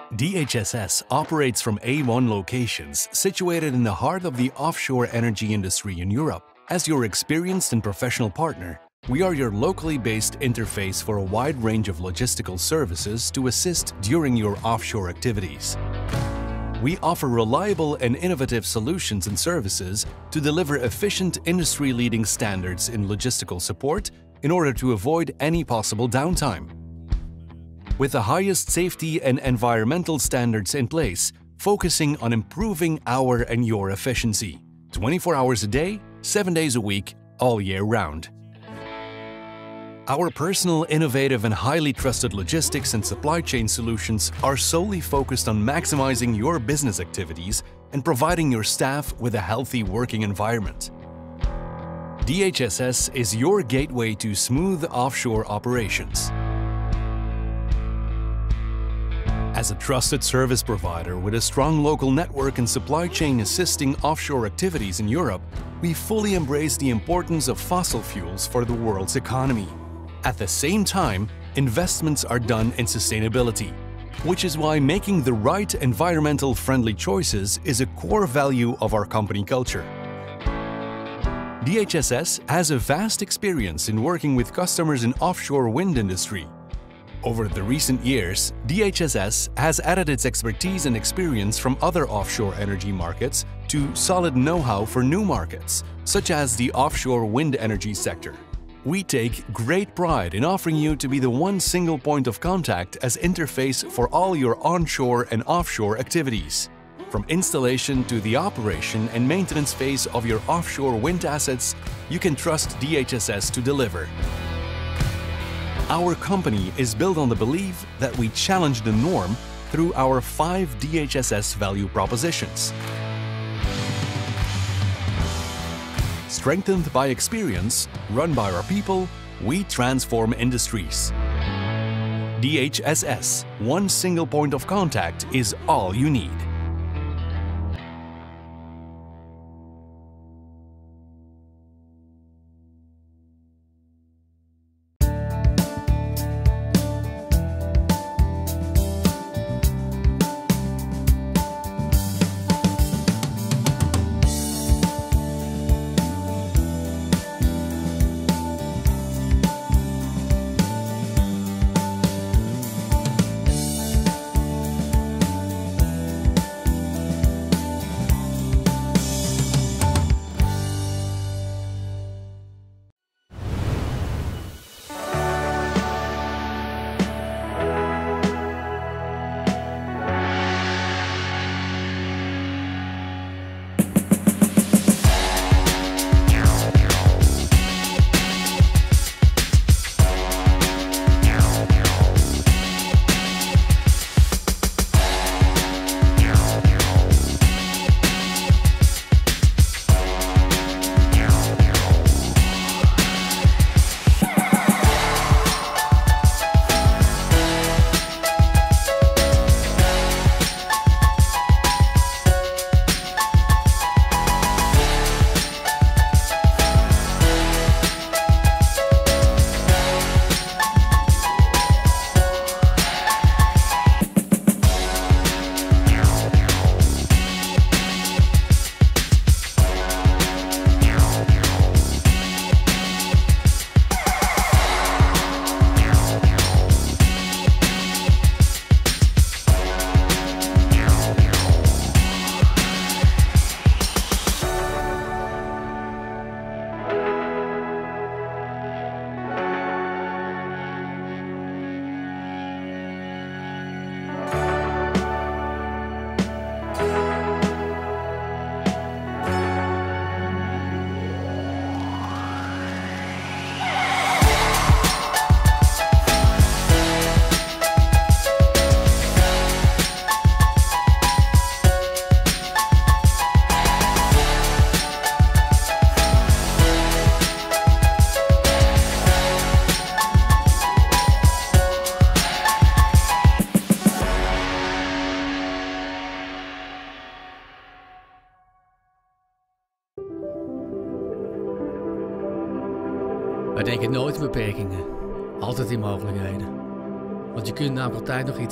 DHSS operates from A1 locations situated in the heart of the offshore energy industry in Europe. As your experienced and professional partner, we are your locally based interface for a wide range of logistical services to assist during your offshore activities. We offer reliable and innovative solutions and services to deliver efficient industry-leading standards in logistical support in order to avoid any possible downtime. With the highest safety and environmental standards in place, focusing on improving our and your efficiency. 24 hours a day, 7 days a week, all year round. Our personal, innovative and highly trusted logistics and supply chain solutions are solely focused on maximizing your business activities and providing your staff with a healthy working environment. DHSS is your gateway to smooth offshore operations. As a trusted service provider with a strong local network and supply chain assisting offshore activities in Europe, we fully embrace the importance of fossil fuels for the world's economy. At the same time, investments are done in sustainability, which is why making the right environmental friendly choices is a core value of our company culture. DHSS has a vast experience in working with customers in offshore wind industry. Over the recent years, DHSS has added its expertise and experience from other offshore energy markets to solid know-how for new markets, such as the offshore wind energy sector. We take great pride in offering you to be the one single point of contact as interface for all your onshore and offshore activities. From installation to the operation and maintenance phase of your offshore wind assets, you can trust DHSS to deliver. Our company is built on the belief that we challenge the norm through our 5 DHSS value propositions. Strengthened by experience, run by our people, we transform industries. DHSS, one single point of contact is all you need. Wij denken nooit in beperkingen, altijd in mogelijkheden. Want je kunt namelijk altijd nog iets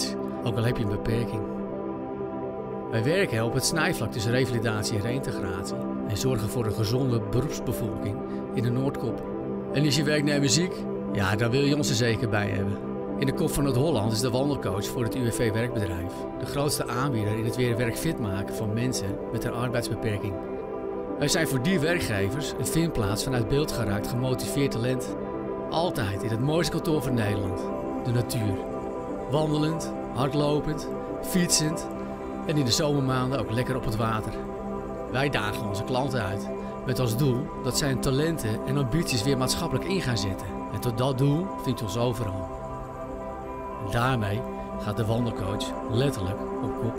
ook al heb je een beperking. Wij werken op het snijvlak tussen revalidatie en reïntegratie en zorgen voor een gezonde beroepsbevolking in de Noordkop. En is je werknemer ziek? Ja, daar wil je ons er zeker bij hebben. In de Kop van Noord-Holland is de wandelcoach voor het UWV werkbedrijf de grootste aanbieder in het weer werkfit maken van mensen met een arbeidsbeperking. Wij zijn voor die werkgevers een vindplaats vanuit beeld geraakt gemotiveerd talent. Altijd in het mooiste kantoor van Nederland, de natuur. Wandelend, hardlopend, fietsend en in de zomermaanden ook lekker op het water. Wij dagen onze klanten uit met als doel dat zij hun talenten en ambities weer maatschappelijk in gaan zetten. En tot dat doel vindt je ons overal. En daarmee gaat de wandelcoach letterlijk op kop.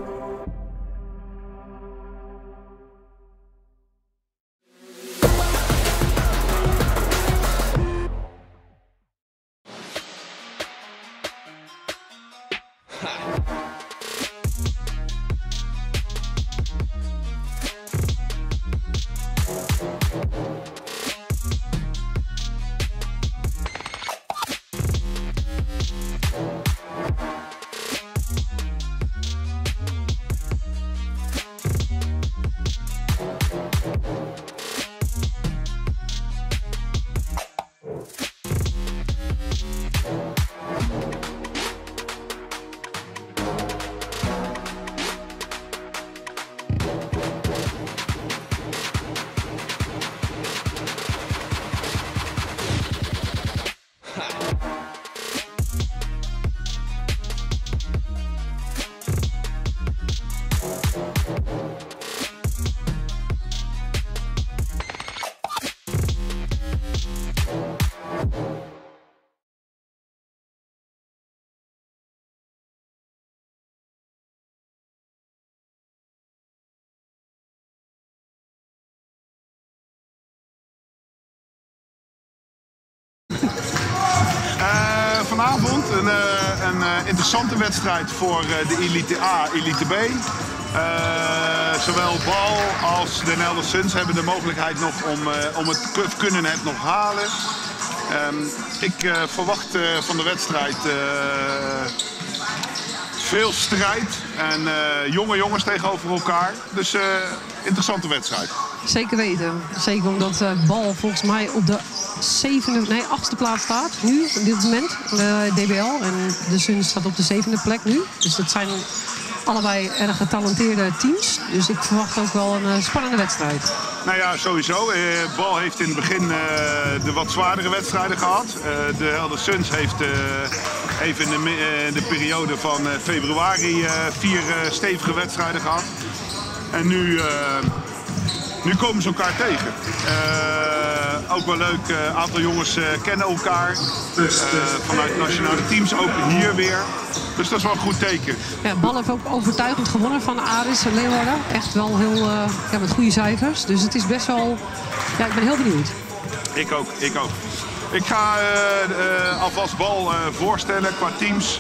Vanavond een interessante wedstrijd voor de Elite A, Elite B. Zowel Bal als Den Helder Suns hebben de mogelijkheid nog om het kunnen het nog halen. Ik verwacht van de wedstrijd veel strijd en jonge jongens tegenover elkaar. Dus interessante wedstrijd. Zeker weten. Zeker omdat Bal volgens mij op de 8e plaats staat nu op dit moment. De DBL. En de Suns staat op de 7e plek nu. Dus dat zijn allebei erg getalenteerde teams. Dus ik verwacht ook wel een spannende wedstrijd. Nou ja, sowieso. Bal heeft in het begin de wat zwaardere wedstrijden gehad. De Helder Suns heeft even in de periode van februari 4 stevige wedstrijden gehad. En nu komen ze elkaar tegen. Ook wel leuk, een aantal jongens kennen elkaar. Vanuit nationale teams, ook hier weer. Dus dat is wel een goed teken. Ja, Bal heeft ook overtuigend gewonnen van Aris Leeuwarden. Echt wel heel met goede cijfers. Dus het is best wel... Ja, ik ben heel benieuwd. Ik ook. Ik ga alvast Bal voorstellen qua teams.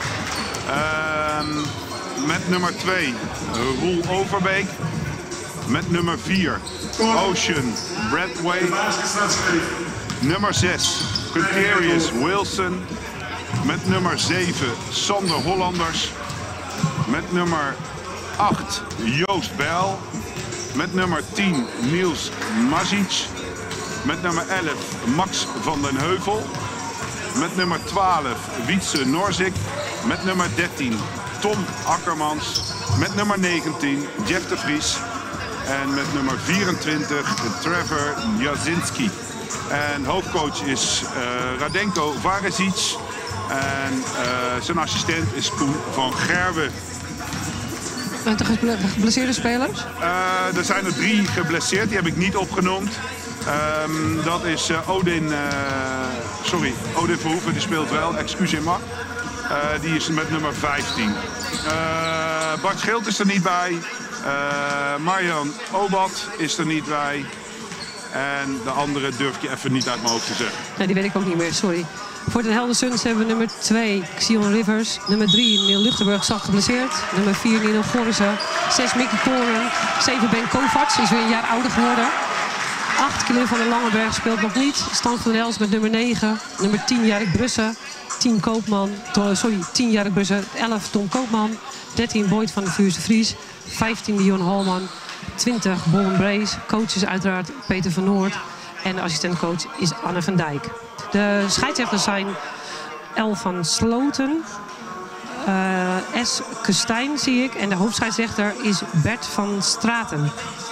Met nummer 2 Roel Overbeek. Met nummer 4 Ocean Bradway. Nummer 6 Quinterius Wilson. Met nummer 7 Sander Hollanders. Met nummer 8 Joost Bijl. Met nummer 10 Niels Mazic. Met nummer 11 Max van den Heuvel. Met nummer 12 Wietse Norzik. Met nummer 13 Tom Akkermans. Met nummer 19 Jeff de Vries. En met nummer 24 Trevor Jasinski. En hoofdcoach is Radenko Varesic. En zijn assistent is Koen van Gerwen. En de geblesseerde spelers? Er zijn er 3 geblesseerd, die heb ik niet opgenoemd. Dat is Odin Verhoeven, die speelt wel, excusez-moi. Die is met nummer 15. Bart Schild is er niet bij. Marjan Obat is er niet bij. En de andere durf je even niet uit mijn hoofd te zeggen. Nee, die weet ik ook niet meer, sorry. Voor de Helder Suns hebben we nummer 2 Xion Rivers. Nummer 3 Neil Luchtenburg, zag geblesseerd. Nummer 4 Nino Gorissen. 6 Mickey Koren. 7 Ben Kovacs, is weer een jaar ouder geworden. 8, Kilian van der Langenberg speelt nog niet. Stan van der Els met nummer 9. Nummer 10, Jarek Brussen. 10 Jarek Brussen. 11, Tom Koopman. 13, Boyd van de Vuurse Vries. 15, Dion Holman. 20, Bollen Brace. Coach is uiteraard Peter van Noord. En de assistentcoach is Anne van Dijk. De scheidsrechters zijn El van Sloten. S. Kustijn zie ik. En de hoofdscheidsrechter is Bert van Straten.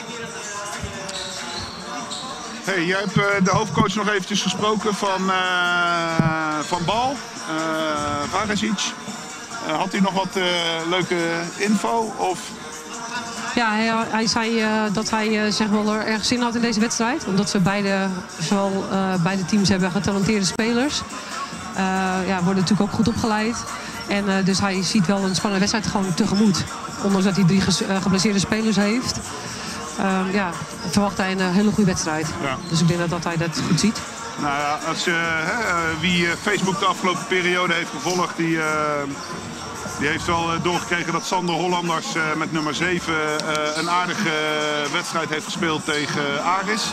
Hey, jij hebt de hoofdcoach nog eventjes gesproken van Bal, Vagasic. Had hij nog wat leuke info? Of? Ja, hij zei dat hij zeg wel er erg zin had in deze wedstrijd. Omdat ze beide teams hebben getalenteerde spelers. Worden natuurlijk ook goed opgeleid. En dus hij ziet wel een spannende wedstrijd gewoon tegemoet. Ondanks dat hij 3 geblesseerde spelers heeft. Verwacht hij een hele goede wedstrijd. Ja. Dus ik denk dat hij dat goed ziet. Nou ja, wie Facebook de afgelopen periode heeft gevolgd, die heeft wel doorgekregen dat Sander Hollanders met nummer 7 een aardige wedstrijd heeft gespeeld tegen Aris.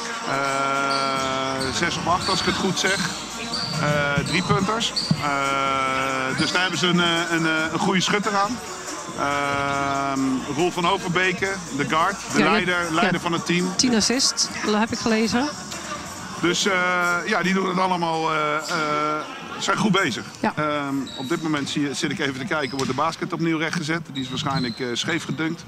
6 op 8 als ik het goed zeg. 3 punters. Dus daar hebben ze een goede schutter aan. Roel van Overbeke, de guard, de leider van het team. 10 assists, heb ik gelezen. Dus die doen het allemaal, zijn goed bezig. Ja. Op dit moment zit ik even te kijken, wordt de basket opnieuw rechtgezet. Die is waarschijnlijk scheef gedunkt.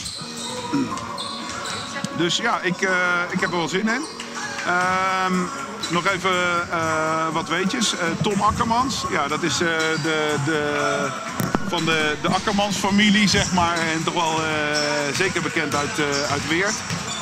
Dus ja, ik heb er wel zin in. Nog even wat weetjes. Tom Akkermans, ja, dat is van de Akkermans-familie, zeg maar. En toch wel zeker bekend uit Weert.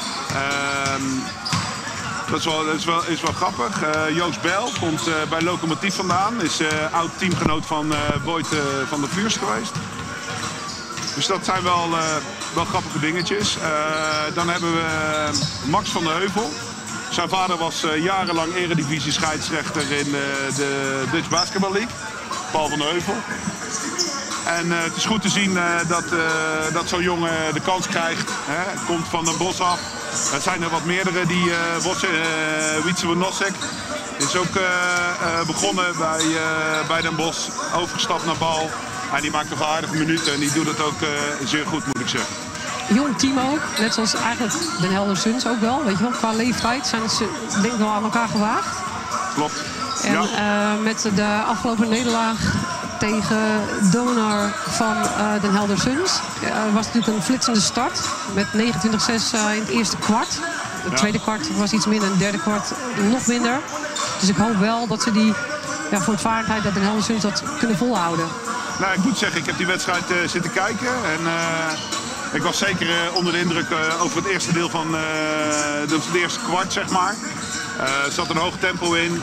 Dat is wel grappig. Joost Bijl komt bij Lokomotief vandaan. Is oud teamgenoot van Boyd van der Vuurs geweest. Dus dat zijn wel grappige dingetjes. Dan hebben we Max van der Heuvel. Zijn vader was jarenlang eredivisie scheidsrechter in de Dutch Basketball League. Paul van der Heuvel. En het is goed te zien dat zo'n jongen de kans krijgt. Hè. Komt van Den Bosch af. Er zijn er wat meerdere. Wietse van Nosek is ook begonnen bij Den Bosch. Overgestapt naar Bal. En die maakt toch aardige minuten. En die doet het ook zeer goed, moet ik zeggen. Jong team ook, net zoals eigenlijk Den Helder Suns ook wel. Weet je wel, qua leeftijd zijn ze denk ik wel aan elkaar gewaagd. Klopt. En met de afgelopen nederlaag tegen Donar van Den Helder Suns was het natuurlijk een flitsende start. Met 29-6 in het eerste kwart. Het tweede kwart was iets minder, het derde kwart nog minder. Dus ik hoop wel dat ze die voortvarendheid dat Den Helder Suns dat kunnen volhouden. Nou, ik moet zeggen, ik heb die wedstrijd zitten kijken. En ik was zeker onder de indruk over het eerste deel van het eerste kwart, zeg maar. Er zat een hoog tempo in.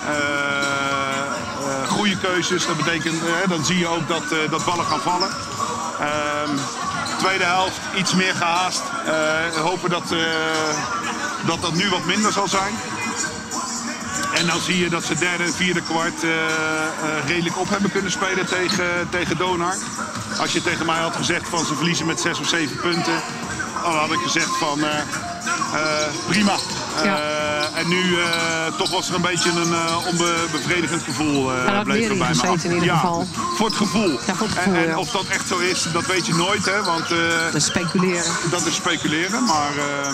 Goede keuzes. Dat betekent, dan zie je ook dat ballen gaan vallen. Tweede helft iets meer gehaast. Hopen dat nu wat minder zal zijn. En dan zie je dat ze derde en vierde kwart redelijk op hebben kunnen spelen tegen Donar. Als je tegen mij had gezegd van ze verliezen met 6 of 7 punten, dan had ik gezegd van prima. En nu toch was er een beetje een onbevredigend gevoel. Bleef er bij me af. In ieder geval. Voor het gevoel. Ja, voor het gevoel, en of dat echt zo is, dat weet je nooit. Hè, want, dat is speculeren. Dat is speculeren, maar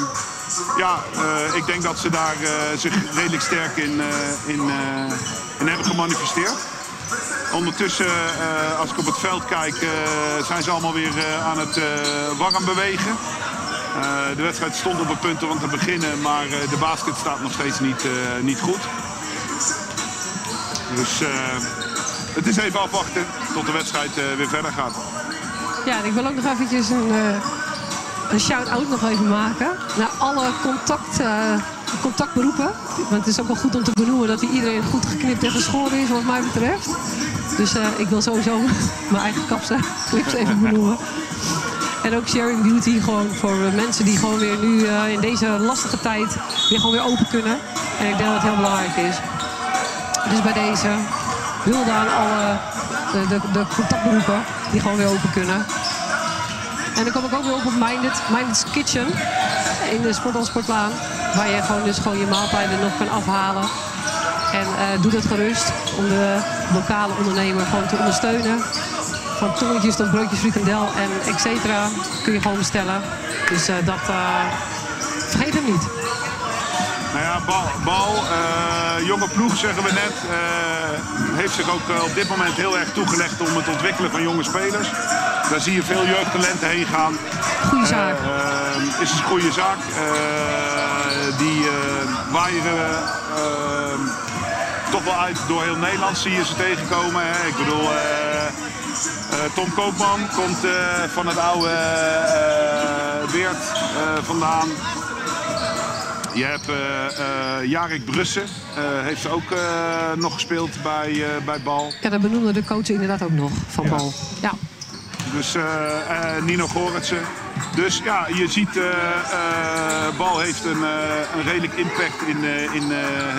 ik denk dat ze daar zich redelijk sterk in hebben gemanifesteerd. Ondertussen, als ik op het veld kijk, zijn ze allemaal weer aan het warm bewegen. De wedstrijd stond op het punt om te beginnen, maar de basket staat nog steeds niet goed. Dus het is even afwachten tot de wedstrijd weer verder gaat. Ja, en ik wil ook nog eventjes een shout-out nog even maken naar alle contactberoepen. Want het is ook wel goed om te benoemen dat iedereen goed geknipt en geschoren is wat mij betreft. Dus ik wil sowieso mijn eigen clips even benoemen. En ook Sharing Beauty, gewoon voor mensen die gewoon weer nu in deze lastige tijd weer gewoon weer open kunnen. En ik denk dat het heel belangrijk is. Dus bij deze hulde aan alle de contactberoepen die gewoon weer open kunnen. En dan kom ik ook weer op Minded's Kitchen in de Sportlaan. waar je gewoon je maaltijden nog kan afhalen. En doe dat gerust om de lokale ondernemer gewoon te ondersteunen. Van tongetjes tot broodjes frikandel en et cetera kun je gewoon bestellen. Dus vergeet hem niet. Nou ja, Bal, jonge ploeg zeggen we net, heeft zich ook op dit moment heel erg toegelegd om het ontwikkelen van jonge spelers. Daar zie je veel jeugdtalenten heen gaan. Goeie zaak. Is een goede zaak. Die waaieren toch wel uit door heel Nederland, zie je ze tegenkomen. Hè. Ik bedoel, Tom Koopman komt van het oude Weert vandaan. Je hebt Jarek Brussen, heeft ook nog gespeeld bij Bal. Ja, dat benoemde de coach inderdaad ook nog van Bal. Ja. Dus Nino Goretsen. Dus ja, je ziet, Bal heeft een redelijk impact in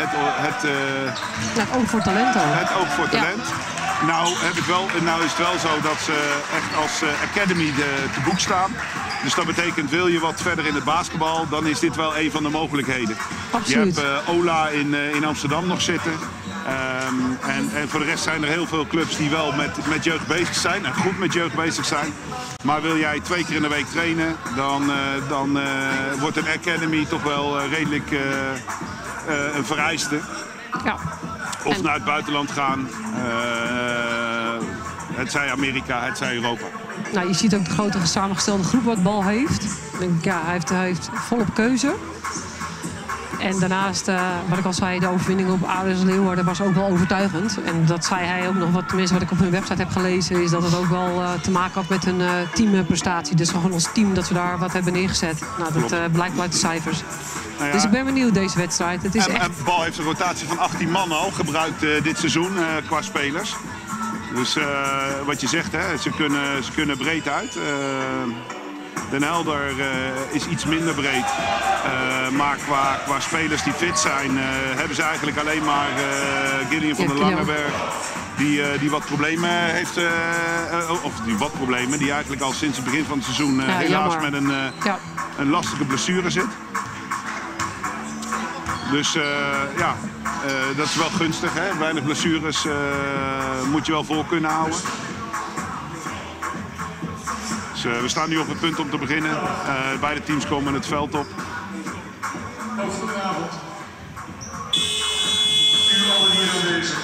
het oog voor talent ook. Het oog voor talent. Ja. Nou is het wel zo dat ze echt als academy te boek staan. Dus dat betekent, wil je wat verder in het basketbal, dan is dit wel een van de mogelijkheden. Absoluut. Je hebt Ola in Amsterdam nog zitten. En voor de rest zijn er heel veel clubs die wel met jeugd bezig zijn en goed met jeugd bezig zijn. Maar wil jij 2 keer in de week trainen, dan wordt een academy toch wel redelijk een vereiste. Ja. Of naar het buitenland gaan. Het zij Amerika, het zij Europa. Nou, je ziet ook de grote samengestelde groep wat Bal heeft. Ja, hij heeft volop keuze. En daarnaast, wat ik al zei, de overwinning op Aris Leeuwarden was ook wel overtuigend. En dat zei hij ook nog, tenminste wat ik op hun website heb gelezen, is dat het ook wel te maken had met hun teamprestatie. Dus gewoon als team dat we daar wat hebben neergezet. Nou, dat blijkt uit de cijfers. Nou ja, dus ik ben benieuwd deze wedstrijd. Het is echt... En Bal heeft een rotatie van 18 man al gebruikt dit seizoen qua spelers. Dus wat je zegt, hè, ze kunnen breed uit. Den Helder is iets minder breed. Maar qua spelers die fit zijn, hebben ze eigenlijk alleen maar Gideon van der Langenberg. Die wat problemen heeft. Die eigenlijk al sinds het begin van het seizoen helaas met een lastige blessure zit. Dus dat is wel gunstig. Hè? Weinig blessures moet je wel vol kunnen houden. Dus, we staan nu op het punt om te beginnen. Beide teams komen het veld op. Goedenavond. U allen hier aanwezig.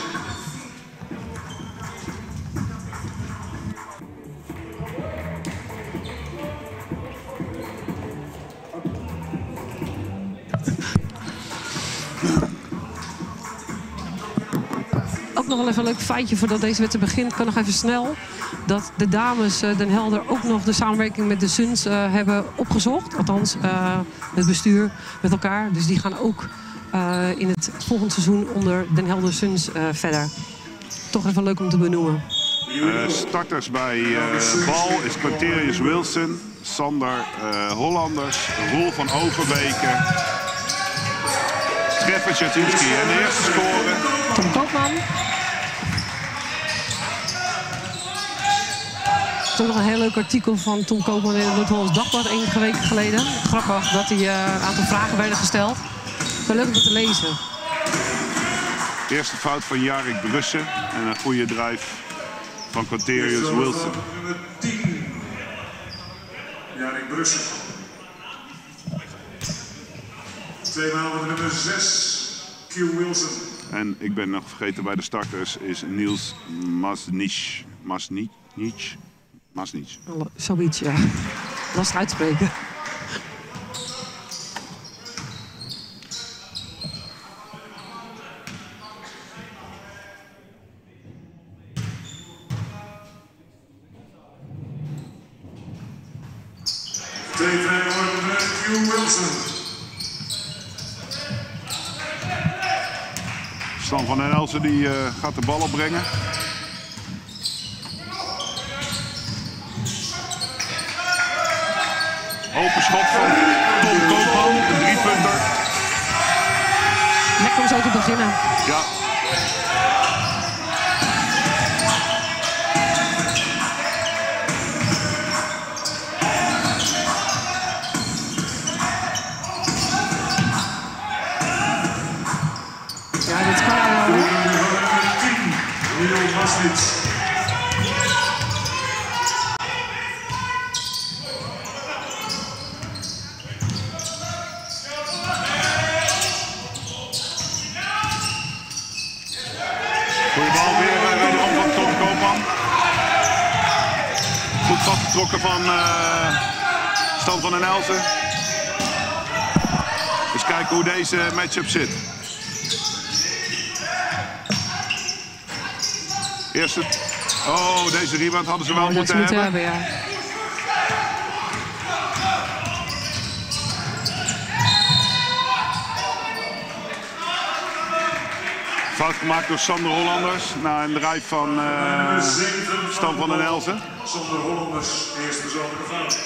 Ook nog wel even een leuk feitje voordat deze wedstrijd begint. Ik kan nog even snel dat de dames Den Helder ook nog de samenwerking met de Suns hebben opgezocht. Althans, het bestuur met elkaar. Dus die gaan ook in het volgende seizoen onder Den Helder Suns verder. Toch even leuk om te benoemen. Starters bij Bal is Quinterius Wilson, Sander Hollanders, Roel van Overbeke, Treffer Tjatinski en de eerste scorer Tom Koopman. Er is ook nog een heel leuk artikel van Tom Koopman in het Noord-Hollands Dagblad enige weken geleden. Grappig dat hij een aantal vragen werden gesteld. Wel leuk om te lezen. Eerste fout van Jarek Brussen en een goede drive van Quinterius Wilson. Nummer 10. Jarek Brussen. Tweemaal de nummer 6. Q Wilson. En ik ben nog vergeten bij de starters is Niels Masnic. Zoiets, ja. Lastig uitspreken. Twee vrije worpen Q Wilson. Stan van den Elsen die gaat de bal opbrengen. Open schot van Tom Koopman, een 3-punter. Lekker om zo te beginnen. Ja. Emil Masnitz. Goeie bal weer wederom van Tom Koopman. Goed vastgetrokken van Stan van den Elzen. Dus kijken hoe deze matchup zit. Eerste. Oh, deze rebound hadden ze wel moeten hebben. Ja. Fout gemaakt door Sander Hollanders na een drive van Stan van den Elzen. Sander Hollanders, eerste persoonlijke fout.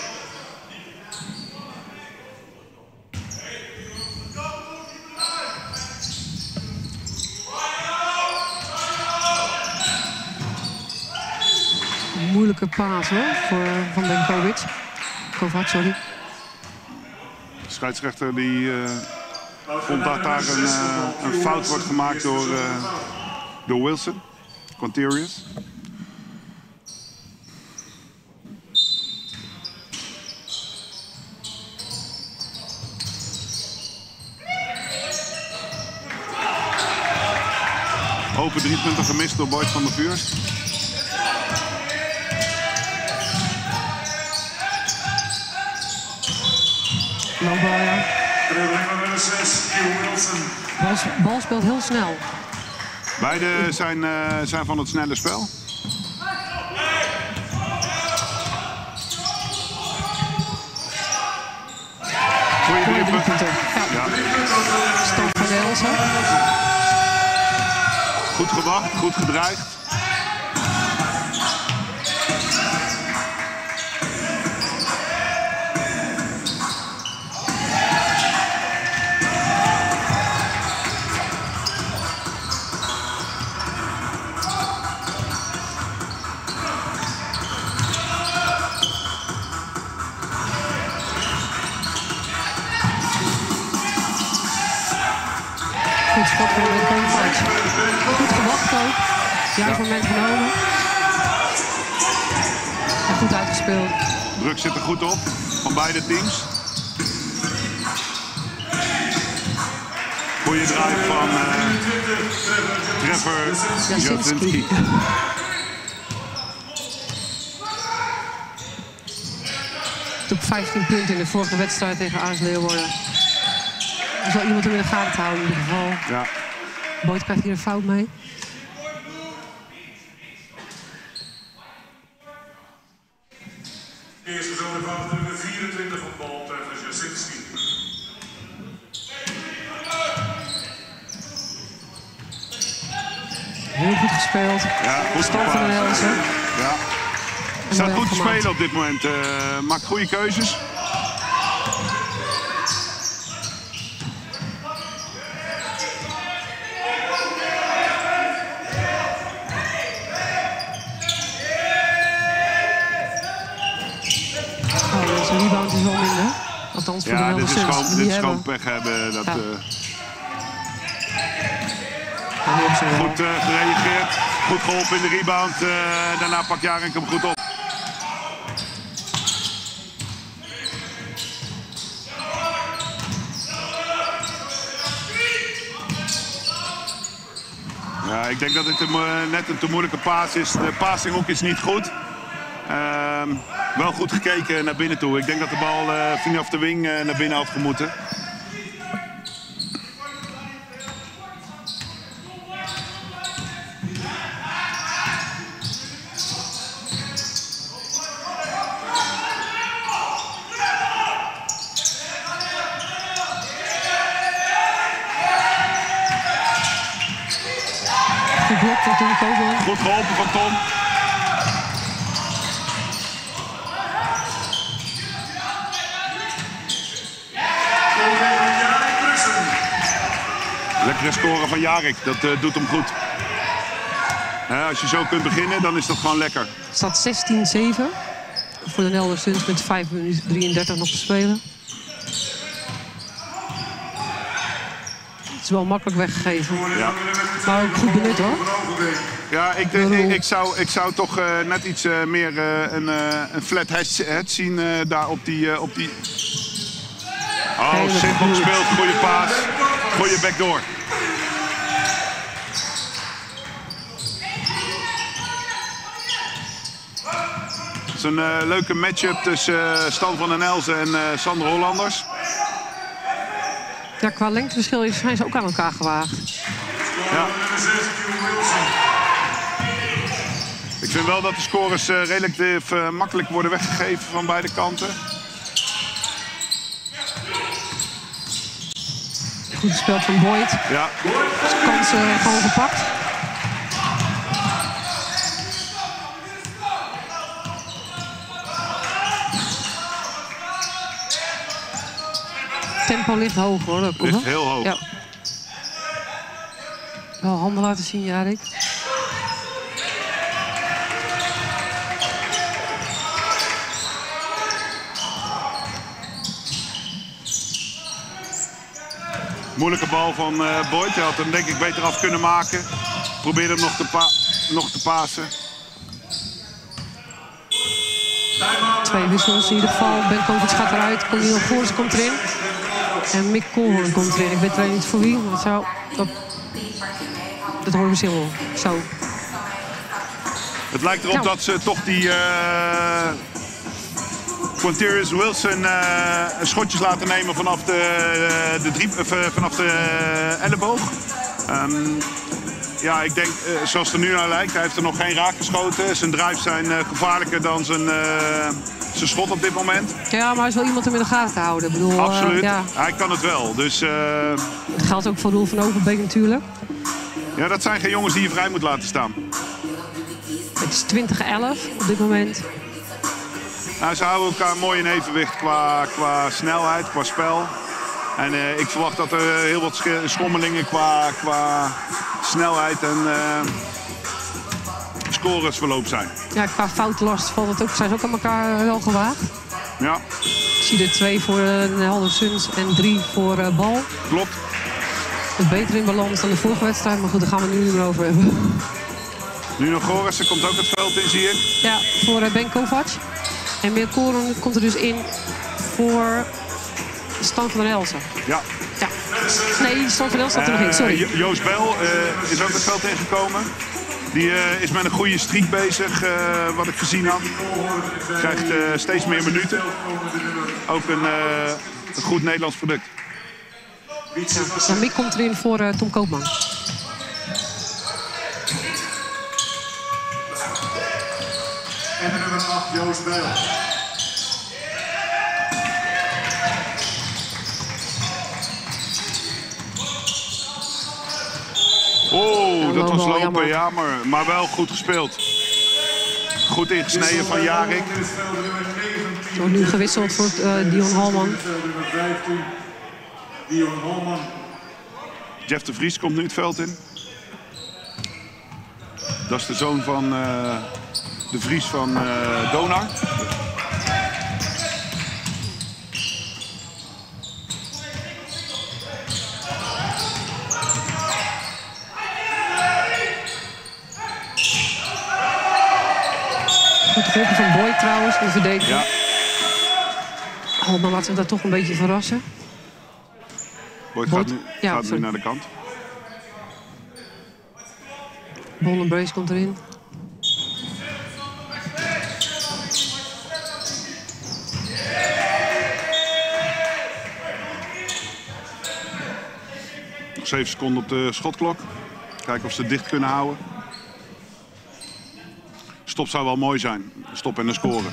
Moeilijke paas hoor, voor Van den Kovac, sorry. De scheidsrechter die vond dat daar een fout wordt gemaakt door Wilson, Quanterius. Open 3 punten gemist door Boyd van der Vuurst. Loopbal, ja. Dribbling van nummer 6, Hugh Wilson. Bal speelt heel snel. Beide zijn van het snelle spel. Goeie 3 punten. Ja. Stan van den Elzen. Goed gewacht, goed gedreigd. Goed schot van de Kovac. Goed gewacht ook. Juist moment genomen. En goed uitgespeeld. Druk zit er goed op van beide teams. Goeie drive van Trevor Jasinski. Op 15 punten in de vorige wedstrijd tegen AS Leeuwarden. Er zal iemand hem in de gaten houden in ieder geval. Ja. Boyd krijgt hier een fout mee. Eerste zone fout nummer 24 van bal tegen Jasinski. Heel goed gespeeld. Ja, goed Stan van den Elzen. Ja. Staat goed te spelen op dit moment. Maakt goede keuzes. Zijn rebound is wel minder. Althans voor Ja, de dit is gewoon hebben. pech hebben. Dat, Ja. goed gereageerd. Goed geholpen in de rebound. Daarna pakt Jarink hem goed op. Ja, ik denk dat het net een te moeilijke paas is. De passinghoek is niet goed. Wel goed gekeken naar binnen toe. Ik denk dat de bal vanaf de wing naar binnen had gemoeten. Geblokt natuurlijk ook wel. Goed geholpen van Tom. Lekkere scoren van Jarek, dat doet hem goed. Als je zo kunt beginnen, dan is dat gewoon lekker. Het staat 16-7 voor de Nelder Suns met 5 minuten 33 nog te spelen. Het is wel makkelijk weggegeven. Ja. Maar ook goed benut hoor. Ja, ik zou toch net iets meer een flat head zien daar op die... Oh, simpel gespeeld, goede paas, goede backdoor. Het is een leuke matchup tussen Stan van den Elzen en Sander Hollanders. Ja, qua lengteverschil zijn ze ook aan elkaar gewaagd. Ja. Ik vind wel dat de scores relatief makkelijk worden weggegeven van beide kanten. Goed gespeeld van Boyd. Ja. Kansen gewoon gepakt. Tempo ligt hoog hoor. Dat ligt heel hoog. Ja. Wel handen laten zien, Jarik. Moeilijke bal van Boyd. Hij had hem denk ik beter af kunnen maken. Probeerde hem nog te pasen. 2 wissels in ieder geval. Ben Kovic gaat eruit. Cornel Goors komt erin. En Mick Koolhoorn komt erin. Ik weet alleen niet voor wie. Maar dat horen we zo. Zo. Het lijkt erop dat ze toch die Quinterius Wilson schotjes laten nemen vanaf de elleboog. Ja, ik denk, zoals het er nu naar lijkt, hij heeft er nog geen raak geschoten. Zijn drives zijn gevaarlijker dan zijn schot op dit moment. Ja, maar hij is wel iemand om in de gaten te houden. Ik bedoel, absoluut, ja. Hij kan het wel. Dus, dat geldt ook voor Roel van Overbeek natuurlijk. Ja, dat zijn geen jongens die je vrij moet laten staan. Het is 20-11 op dit moment. Nou, ze houden elkaar mooi in evenwicht qua snelheid, qua spel. En ik verwacht dat er heel wat schommelingen qua snelheid en scoresverloop zijn. Ja, qua foutlast zijn ze ook aan elkaar wel gewaagd. Ja. Ik zie er 2 voor de Helder Suns en 3 voor Bal. Klopt. Dat is beter in balans dan de vorige wedstrijd, maar goed, daar gaan we het nu niet meer over hebben. Nu nog Gorissen komt ook het veld in, zie ik. Ja, voor Ben Kovac. En Mick Koolhoorn komt er dus in voor Stan van den Elzen. Ja. Ja. Nee, Stan van den Elzen staat er nog in, sorry. Joost Bel is ook het veld ingekomen. Die is met een goede streak bezig, wat ik gezien had. Krijgt steeds meer minuten. Ook een goed Nederlands product. Ja, Mick komt erin voor Tom Koopman. En de nummer 8, Joost Bijl. Oh, dat was lopen, ja, maar wel goed gespeeld. Goed ingesneden van Jarik. Er wordt nu gewisseld voor Dion Halman. Dion Halman. Jeff de Vries komt nu het veld in. Dat is de zoon van de Vries van Donar. Goed geholpen van Boyd trouwens, de verdediger. Ja. Halman laat zich daar toch een beetje verrassen. Boyd gaat nu naar de kant. Bolden Brace komt erin. Nog 7 seconden op de schotklok. Kijken of ze het dicht kunnen houden. Stop zou wel mooi zijn. Stop en een score.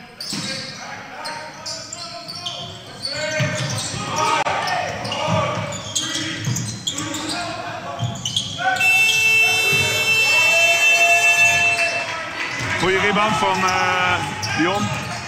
Goeie rebound van Dion.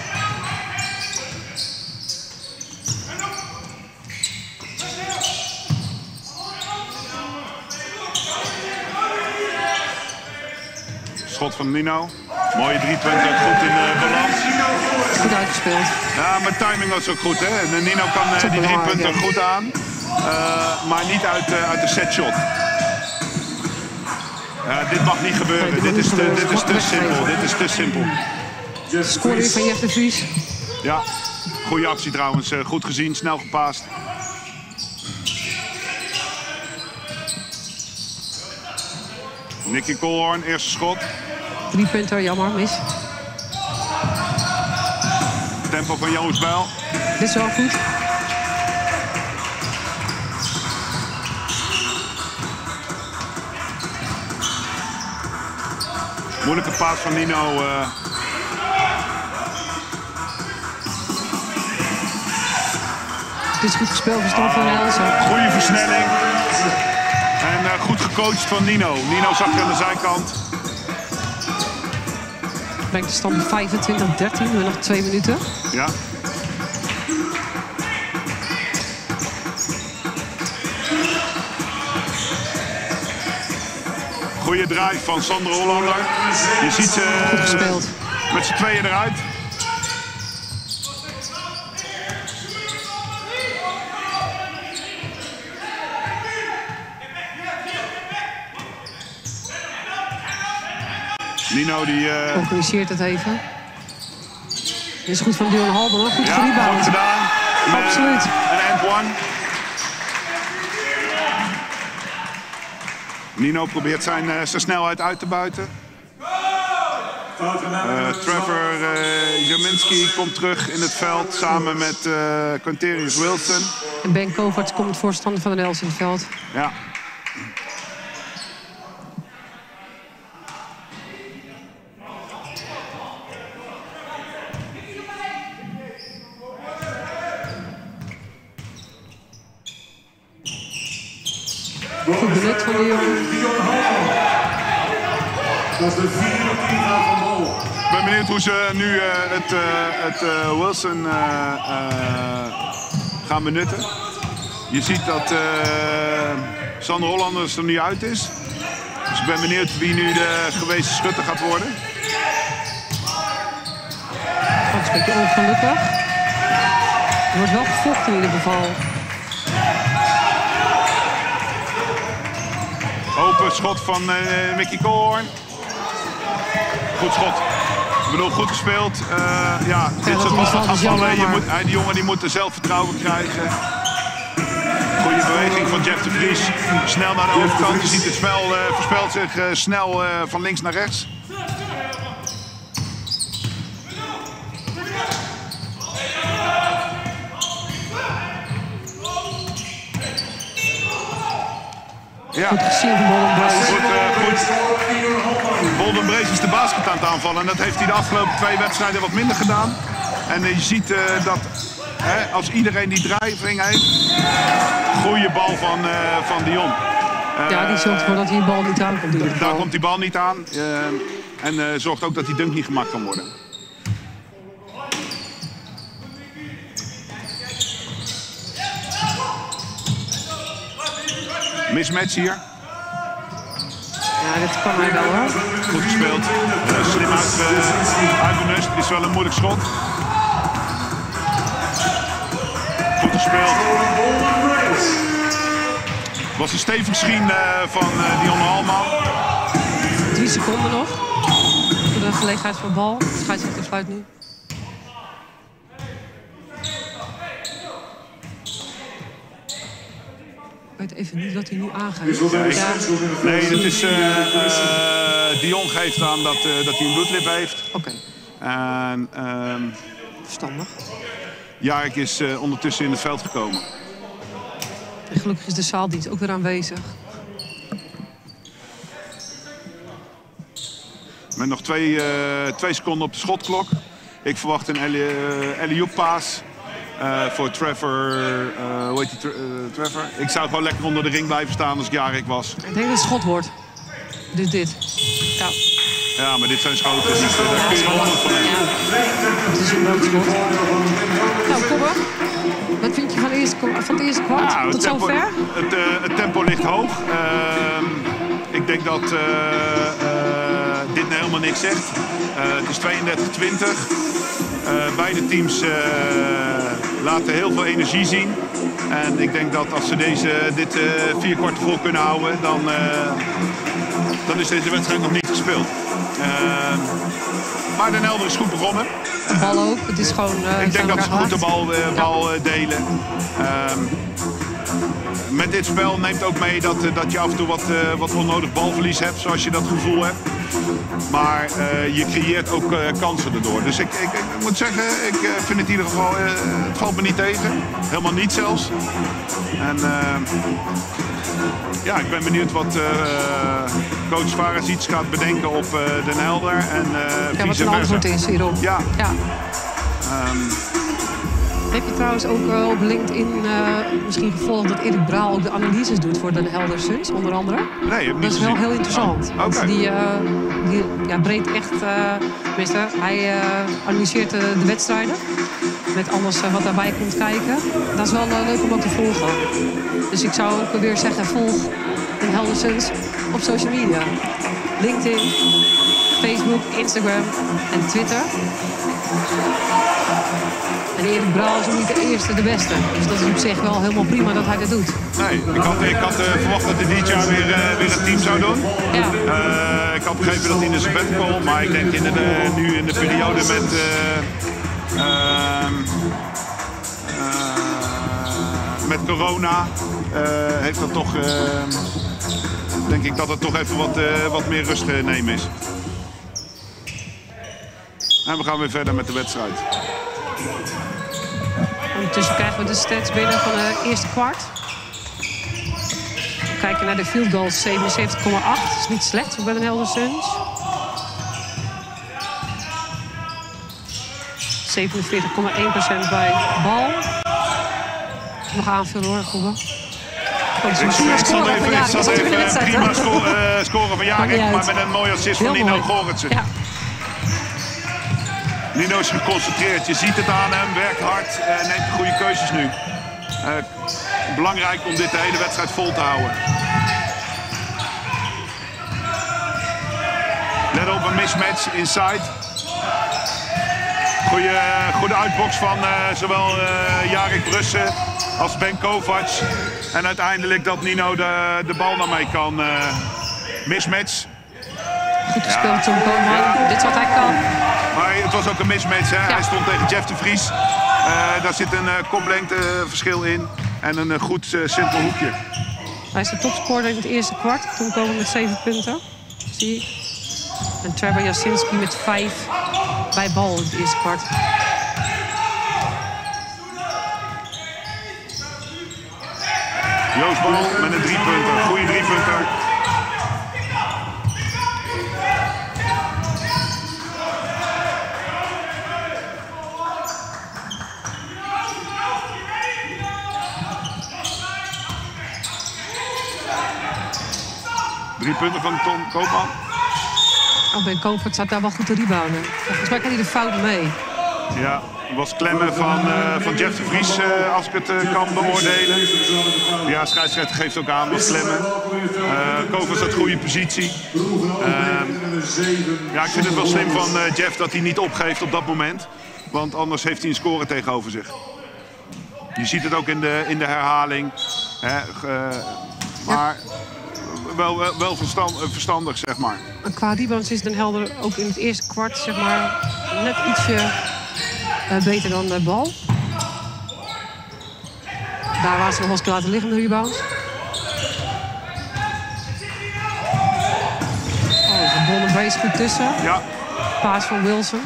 Schot van Nino. Mooie 3-punten, goed in balans. Goed uitgespeeld. Ja, maar timing was ook goed, hè. En Nino kan die 3 punten goed aan. Maar niet uit de setshot. Dit mag niet gebeuren. Nee, dit is te weggeven. simpel. Dit is te simpel. Score weer van Jeff de Vries. Ja, goede actie trouwens. Goed gezien, snel gepaast. Nicky Colhorn, eerste schot. 3 punten, jammer, mis. Tempo van Joost Bijl. Dit is wel goed. Moeilijke paas van Nino. Dit is goed gespeeld van Stan van Elsen. Goede versnelling. En goed gecoacht van Nino. Nino zag je aan de zijkant. Brengt de stand 25-13, nu nog 2 minuten. Ja. Goeie drive van Sander Hollander. Je ziet ze Goed gespeeld. met z'n tweeën eruit. Nino die... Organiseert het even. Dit is goed van Dion Halden, goed ja, gerebound. goed gedaan. Absoluut. Een end one. Nino probeert zijn snelheid uit te buiten. Trevor Jaminski komt terug in het veld samen met Quinterius Wilson. En Ben Kovacs komt voorstander van de Els in het veld. Ja. Goed benut van de jongen. Dat is de 4e teammaat van Bol. Ik ben benieuwd hoe ze nu het Wilson gaan benutten. Je ziet dat Sander Hollanders er nu uit is. Dus ik ben benieuwd wie nu de gewezen schutter gaat worden. Dat is een beetje ongelukkig. Er wordt wel gevochten in ieder geval. Open schot van Mickey Colhorn. Goed schot. Ik bedoel, goed gespeeld. Ja, dit soort ballen gaan vallen. Die jongen die moet er zelfvertrouwen krijgen. Goede beweging van Jeff de Vries. Snel naar de overkant. Je ziet het spel verspelt zich snel van links naar rechts. Ja. Goed gezien van Bolden Brace. Goed. Bolden Brace is de basket aan het aanvallen. En dat heeft hij de afgelopen 2 wedstrijden wat minder gedaan. En je ziet dat als iedereen die drijving heeft, goede bal van Dion. Ja, die zorgt ervoor dat hij die bal niet aankomt. In ieder geval. Daar komt die bal niet aan. En zorgt ook dat die dunk niet gemaakt kan worden. Mismatch hier. Ja, dit kan hij wel hoor. Goed gespeeld. Slim uitbenust. Het is wel een moeilijk schot. Goed gespeeld. Was een stevig schien van Dion Halman. 3 seconden nog. Voor de gelegenheid voor bal. De scheidsrechter fluit nu. Ik weet even niet wat hij nu aangeeft. Ja. Nee, het is, Dion geeft aan dat hij een bloedlip heeft. Oké, En verstandig. Jarek is ondertussen in het veld gekomen. En gelukkig is de zaaldienst ook weer aanwezig. Met nog 2 seconden op de schotklok. Ik verwacht een alley-oop paas voor Trevor. Hoe heet die? Trevor? Ik zou gewoon lekker onder de ring blijven staan als ik Jarek was. Ik denk dat het schot wordt. Dus dit. Ja, Ja, maar dit zijn schoten. Daar kun je 100 van hebben. het is een leuk schot. Nou, kom maar. Wat vind je van het eerste kwart? Ja, Tot zover? Het tempo ligt hoog. Ik denk dat dit helemaal niks zegt. Het is 32-20. Beide teams laten heel veel energie zien. En ik denk dat als ze dit 4 kwarten vol kunnen houden, dan is deze wedstrijd nog niet gespeeld. Maar Den Helder is goed begonnen. De bal ook. Het is gewoon... ik denk dat ze goed de bal delen. Met dit spel neemt ook mee dat je af en toe wat onnodig balverlies hebt, zoals je dat gevoel hebt. Maar je creëert ook kansen erdoor. Dus ik moet zeggen, ik vind het in ieder geval, het valt me niet tegen. Helemaal niet zelfs. En ja, ik ben benieuwd wat coach Varasic gaat bedenken op Den Helder. En wat een antwoord is hierop. Ja. Heb je trouwens ook op LinkedIn misschien gevolgd dat Erik Braal ook de analyses doet voor de Helder Suns, onder andere? Nee, heb ik niet dat is wel heel interessant. Want die breekt echt, tenminste, hij analyseert de wedstrijden. Met alles wat daarbij komt kijken. Dat is wel leuk om ook te volgen. Dus ik zou ook weer zeggen, volg de Helder Suns op social media. LinkedIn, Facebook, Instagram en Twitter. En Erik Braal is ook niet de eerste, de beste. Dus dat is op zich wel helemaal prima dat hij dat doet. Nee, ik had verwacht dat hij dit jaar weer een team zou doen. Ja. Ik had begrepen dat hij in de sabbatical, maar ik denk nu in de periode met corona heeft dat toch, denk ik dat het toch even wat meer rust nemen is. En we gaan weer verder met de wedstrijd. Ondertussen krijgen we de stats binnen van de eerste kwart. We kijken naar de field goals, 77,8. Dat is niet slecht voor Den Helder Suns. 47,1% bij bal. Nog aanvullen hoor, Koeba. Ik zat even prima scoren van Jarik, maar met een mooie assist van Nino Goritsen. Ja. Nino is geconcentreerd, je ziet het aan hem, werkt hard, neemt de goede keuzes nu. Belangrijk om dit de hele wedstrijd vol te houden. Let op een mismatch inside. Goede uitbox van zowel Jarik Brussen als Ben Kovac. En uiteindelijk dat Nino de bal naar mij kan. Mismatch. Goed gespeeld, Tom Koolman. Dit is wat hij kan. Maar het was ook een mismatch. Hè? Ja. Hij stond tegen Jeff de Vries. Daar zit een koplengte verschil in. En een goed simpel hoekje. Hij is de topscorer in het eerste kwart. Tom Koolman met 7 punten. Zie je. En Trevor Jasinski met 5 bij bal in het eerste kwart. Joost Bal met een 3-punter. Goeie 3-punter. Drie punten van Tom Koopman. Oh, Ben Koopman staat daar wel goed te rebounden. Volgens mij kan hij de fout mee. Ja, het was klemmen van Jeff de Vries, als ik het kan beoordelen. Ja, scheidsrechter geeft ook aan, was klemmen. Koopman staat goede positie. Ja, ik vind het wel slim van Jeff dat hij niet opgeeft op dat moment. Want anders heeft hij een score tegenover zich. Je ziet het ook in de herhaling. Maar wel verstandig, zeg maar. En qua rebounds is Den Helder ook in het eerste kwart, zeg maar, net ietsje beter dan de bal. Daar waren ze nog wel eens laten liggen, de rebounds. Oh, de Bonner Brace goed tussen. Ja. Paas van Wilson.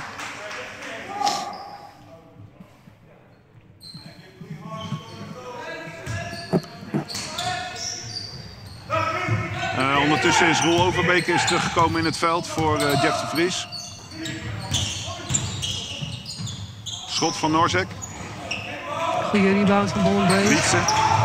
Ondertussen is Roel Overbeek teruggekomen in het veld voor Jeff de Vries. Schot van Norzek. Goede rebound van Bonner Brace. Wietse.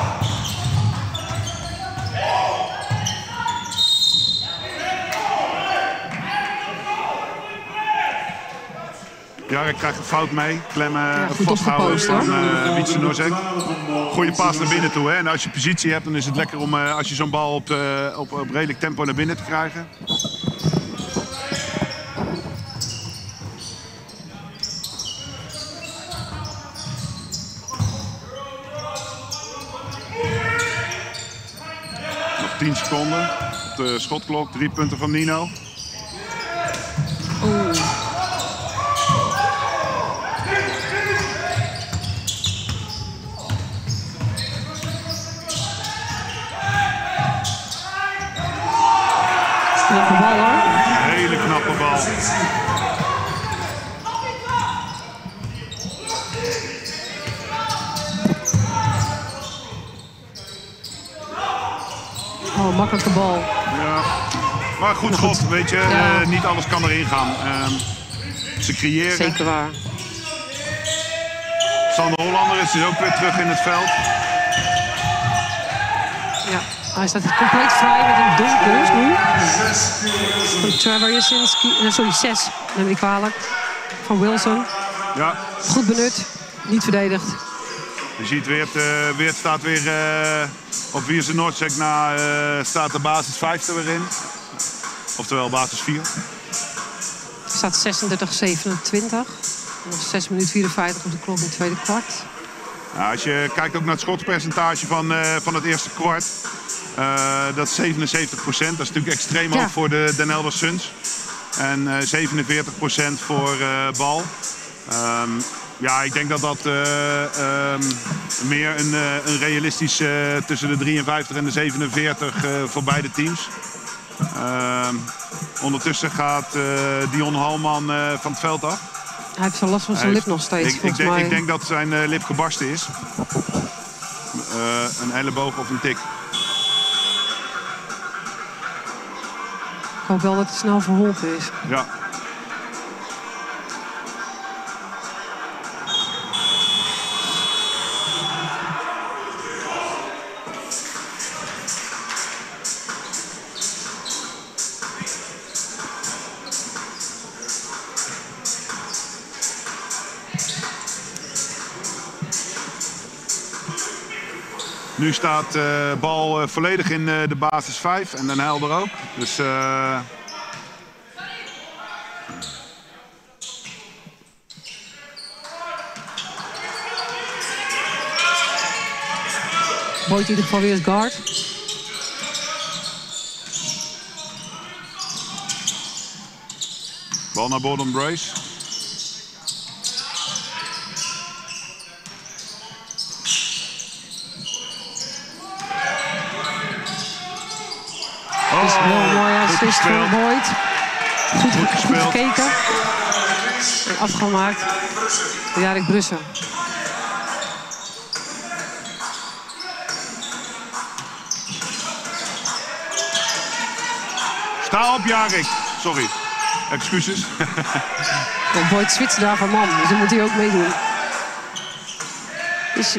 Ja, ik krijg een fout mee. Klemmen, vasthouden van Wietse Norzek. Goeie paas naar binnen toe. Hè? En als je positie hebt, dan is het lekker om als je zo'n bal op redelijk tempo naar binnen te krijgen. Nog 10 seconden. de schotklok. 3 punten van Nino. Oeh. Knappe bal hoor. Hele knappe bal. Oh, makkelijke bal. Ja. Maar goed schot, weet je. Ja. Niet alles kan erin gaan. Ze creëren. Zeker waar. Sander Hollander is dus ook weer terug in het veld. Ja, hij staat compleet vrij met een doelpunt nu. Van Trevor Jasinski. Sorry, 6. Neem ik kwalijk. Van Wilson. Ja. Goed benut. Niet verdedigd. Je ziet Weert staat weer op Wierse Noordzek na staat de basis 5 er weer in. Oftewel basis 4. Er staat 36-27. Nog 6 minuten 54 op de klok in het tweede kwart. Ja, als je kijkt ook naar het schotspercentage van het eerste kwart. Dat is 77%. Dat is natuurlijk extreem hoog voor de Den Helder Suns. En 47% voor Bal. Ja, ik denk dat dat meer een realistisch tussen de 53 en de 47 voor beide teams. Ondertussen gaat Dion Halman van het veld af. Hij heeft zo last van zijn lip nog steeds, volgens mij. Ik denk dat zijn lip gebarsten is. Een elleboog of een tik. Ik hoop wel dat het snel verholpen is. Ja. Nu staat Bal volledig in de basis 5 en Den Helder ook. Dus Boyd in ieder geval weer als guard. bal naar Borden Brace. Het is heel mooi assist van Boyd. Goed gekeken. En afgemaakt door Jarek Brussen. Sta op, Jarek. Sorry. Excuses. Ja, Boyd switcht daar van man, dus dan moet hij ook meedoen. Dus,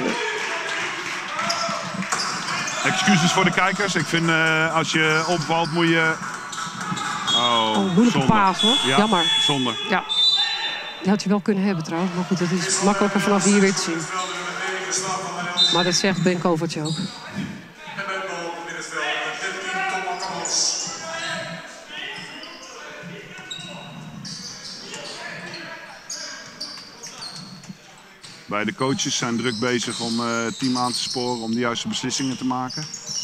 Excuses voor de kijkers. Ik vind als je opvalt moet je... Oh, moeilijke zonde. paas hoor. Ja, Jammer. zonde. Ja. Die had je wel kunnen hebben trouwens. Maar goed, dat is makkelijker vanaf hier weer te zien. Maar dat zegt Ben Kovac ook. Beide coaches zijn druk bezig om het team aan te sporen om de juiste beslissingen te maken.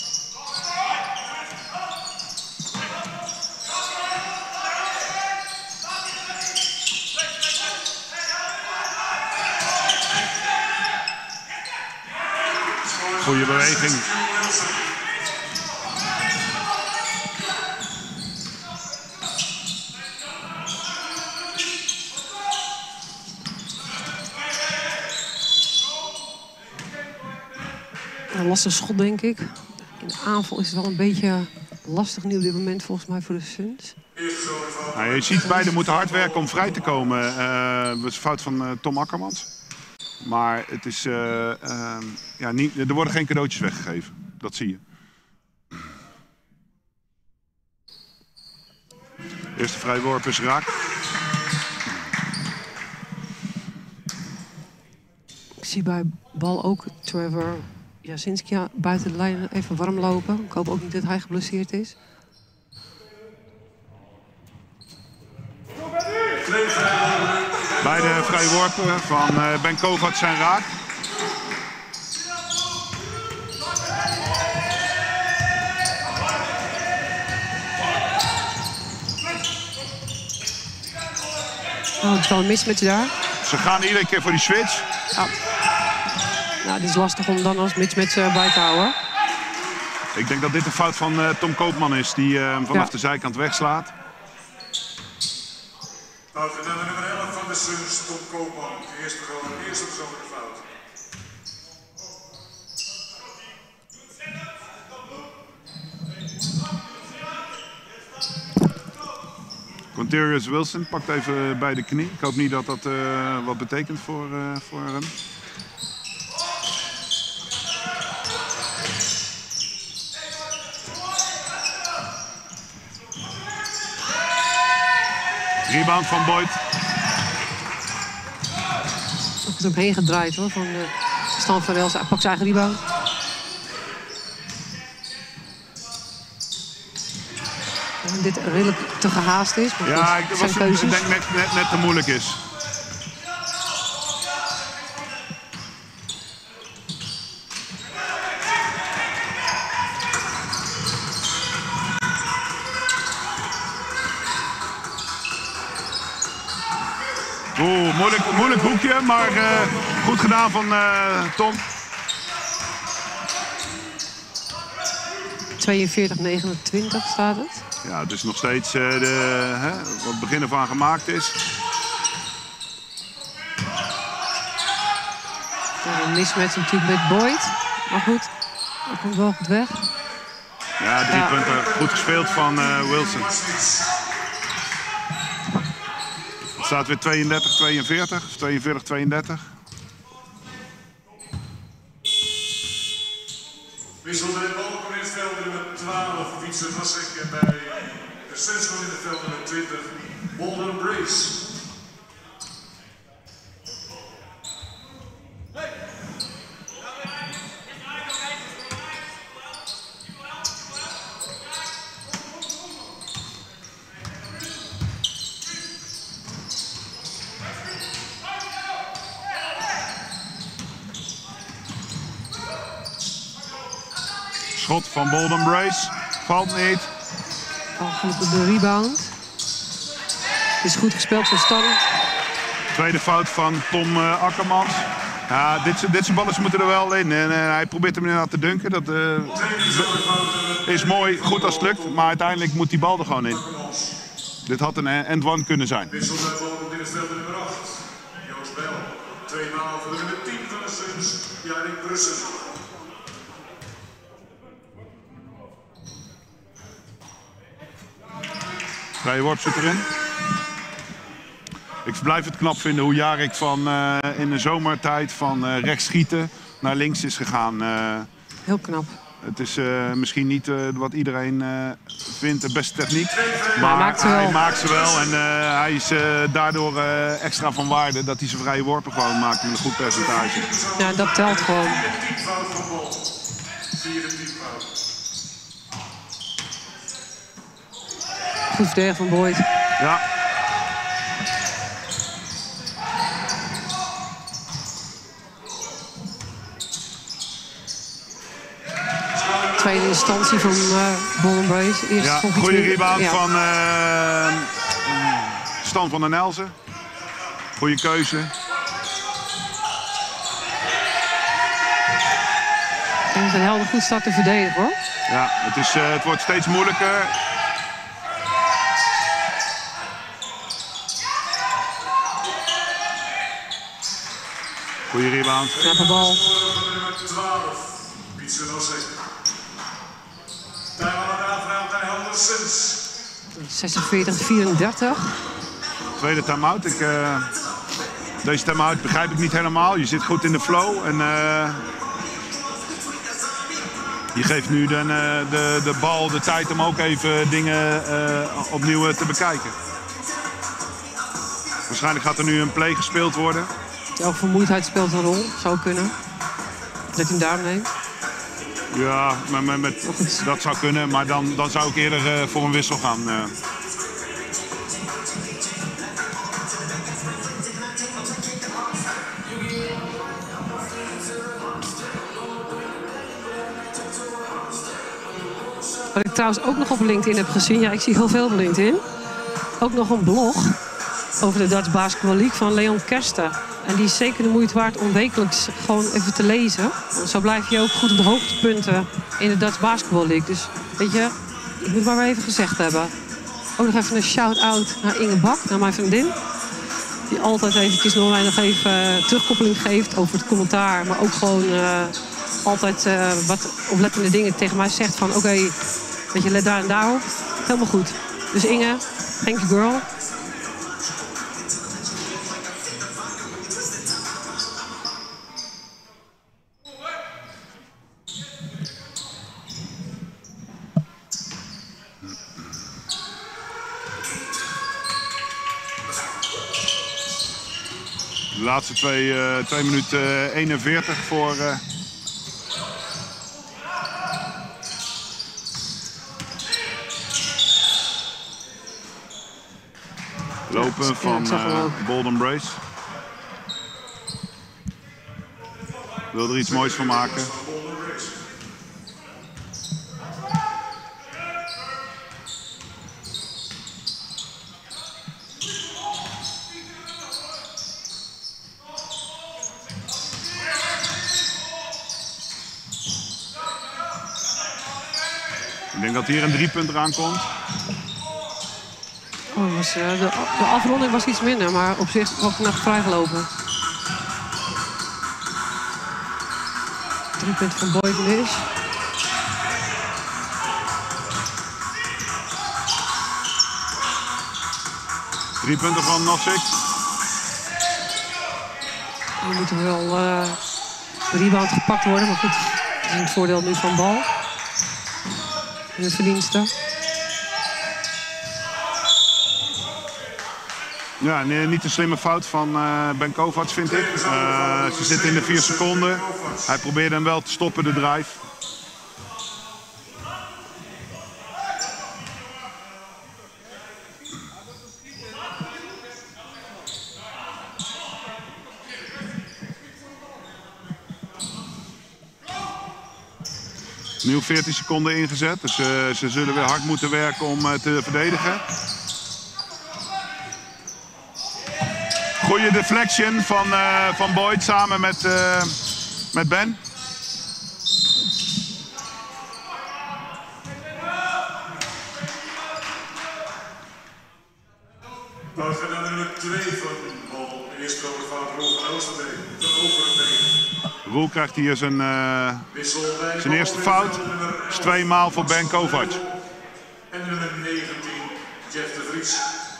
Goeie beweging. Een lastig schot, denk ik. In de aanval is het wel een beetje lastig nu op dit moment volgens mij voor de Suns. Nou, je ziet beide moeten hard werken om vrij te komen. Dat is een fout van Tom Akkermans. Maar het is, ja, niet, er worden geen cadeautjes weggegeven. Dat zie je. Eerste vrijworp is raak. Ik zie bij bal ook Trevor Jasinski buiten de lijn even warm lopen. Ik hoop ook niet dat hij geblesseerd is. Beide vrijworpen van Ben Kovac zijn raak. Oh, het is wel een mismatch daar. Ze gaan iedere keer voor die switch. Ja. Nou, dit is lastig om dan als mismatch bij te houden. Ik denk dat dit een fout van Tom Koopman is, die vanaf de zijkant wegslaat. Fout in nummer 11 van de Suns, Tom Koopman. De eerste persoonlijke fout. Quinterius Wilson pakt even bij de knie. Ik hoop niet dat dat wat betekent voor hem. Rebound van Boyd. Er is omheen gedraaid hoor, van Stan van Rels. Hij pakt zijn eigen rebound. En dit redelijk te gehaast is. Maar Ja, goed, zijn ik keuzes. denk net te moeilijk is. Oeh, moeilijk hoekje, maar goed gedaan van Tom. 42-29 staat het. Ja, het is nog steeds wat het begin ervan gemaakt is. Ja, een mismatch natuurlijk met Boyd. Maar goed, dat komt wel goed weg. Ja, 3 punten. Goed gespeeld van Wilson. Het staat weer 32-42 of 42-32. Wissel de bal komt in het veld nummer 12, Wietse Vassek. En bij de Suns komt in het veld nummer 20, Bolden Brace. Schot van Bolden Brace. Valt niet. Goed op de rebound. Het is goed gespeeld van Stan. Tweede fout van Tom Akkermans. Ja, dit soort ballen moeten er wel in. En hij probeert hem inderdaad te dunken. Dat is mooi, goed als het lukt. Maar uiteindelijk moet die bal er gewoon in. Dit had een end-one kunnen zijn. Wissel de bal komt in het veld nummer 8, Joost Bel. 2 maal voor de nummer 10 van de Suns, Jarik Brussen. Vrije worp zit erin. Ik blijf het knap vinden hoe Jarik van in de zomertijd van rechts schieten naar links is gegaan. Heel knap. Het is misschien niet wat iedereen vindt de beste techniek. Maar hij maakt ze wel. En hij is daardoor extra van waarde dat hij zijn vrije worpen gewoon maakt met een goed percentage. Ja, dat telt gewoon. 10 fout van Bol. 4 fout. Goed verdedigen van Boyd. Ja. Tweede instantie van Bolden Brace. Eerst Ja, vond ik iets goede meer- rebound ja. van Stan van der Nelzen. Goede keuze. En Van Helden goed staat te verdedigen hoor. Ja, het wordt steeds moeilijker. Goede rebound. Knappe bal. Nummer 12, Wietse Vassek. Daar aan de aanvraag bij Helder Suns. 46-34. Tweede time-out. Deze time-out begrijp ik niet helemaal. Je zit goed in de flow. En je geeft nu de bal de tijd om ook even dingen opnieuw te bekijken. Waarschijnlijk gaat er nu een play gespeeld worden. Ook vermoeidheid speelt een rol. Zou kunnen. Dat hij hem daar neemt. Ja, dat zou kunnen. Maar dan zou ik eerder voor een wissel gaan. Wat ik trouwens ook nog op LinkedIn heb gezien. Ja, ik zie heel veel op LinkedIn. Ook nog een blog. over de Dutch Basketball League van Leon Kersten. En die is zeker de moeite waard om wekelijks gewoon even te lezen. Want zo blijf je ook goed op de hoogtepunten in de Dutch Basketball League. Dus weet je, ik moet het maar weer even gezegd hebben. Ook nog even een shout-out naar Inge Bak, naar mijn vriendin. Die altijd eventjes nog even terugkoppeling geeft over het commentaar. Maar ook gewoon altijd wat oplettende dingen tegen mij zegt van oké, weet je, let daar en daar op. Helemaal goed. Dus Inge, thank you girl. De laatste 2 minuten 41 voor... lopen van Golden Brace. Wil er iets moois van maken. Ik denk dat hier een 3-punter aankomt. Oh, de afronding was iets minder, maar op zich ook nog vrijgelopen. 3 punten van Boyd Lish. Drie punten van Nosik. Er moet er wel rebound gepakt worden, maar goed, dat is het voordeel nu van bal. De verdiensten. Ja, niet een slimme fout van Ben Kovacs, vind ik. Ze zitten in de 4 seconden. Hij probeerde hem wel te stoppen, de drive. Nieuw 14 seconden ingezet, dus ze zullen weer hard moeten werken om te verdedigen. Goeie deflection van Boyd samen met Ben. Dan gaan we naar nummer 2 van de bal. De eerste over van Roel van Oosterbeen. Roel krijgt hier zijn eerste fout. Dat is 2 maal voor Ben Kovacs. En nummer 19, Jeff de Vries.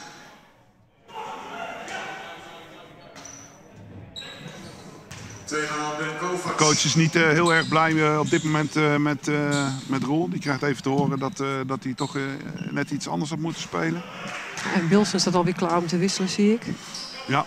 De coach is niet heel erg blij op dit moment met Roel. Die krijgt even te horen dat hij toch net iets anders had moeten spelen. En Bilson staat alweer klaar om te wisselen, zie ik. Ja.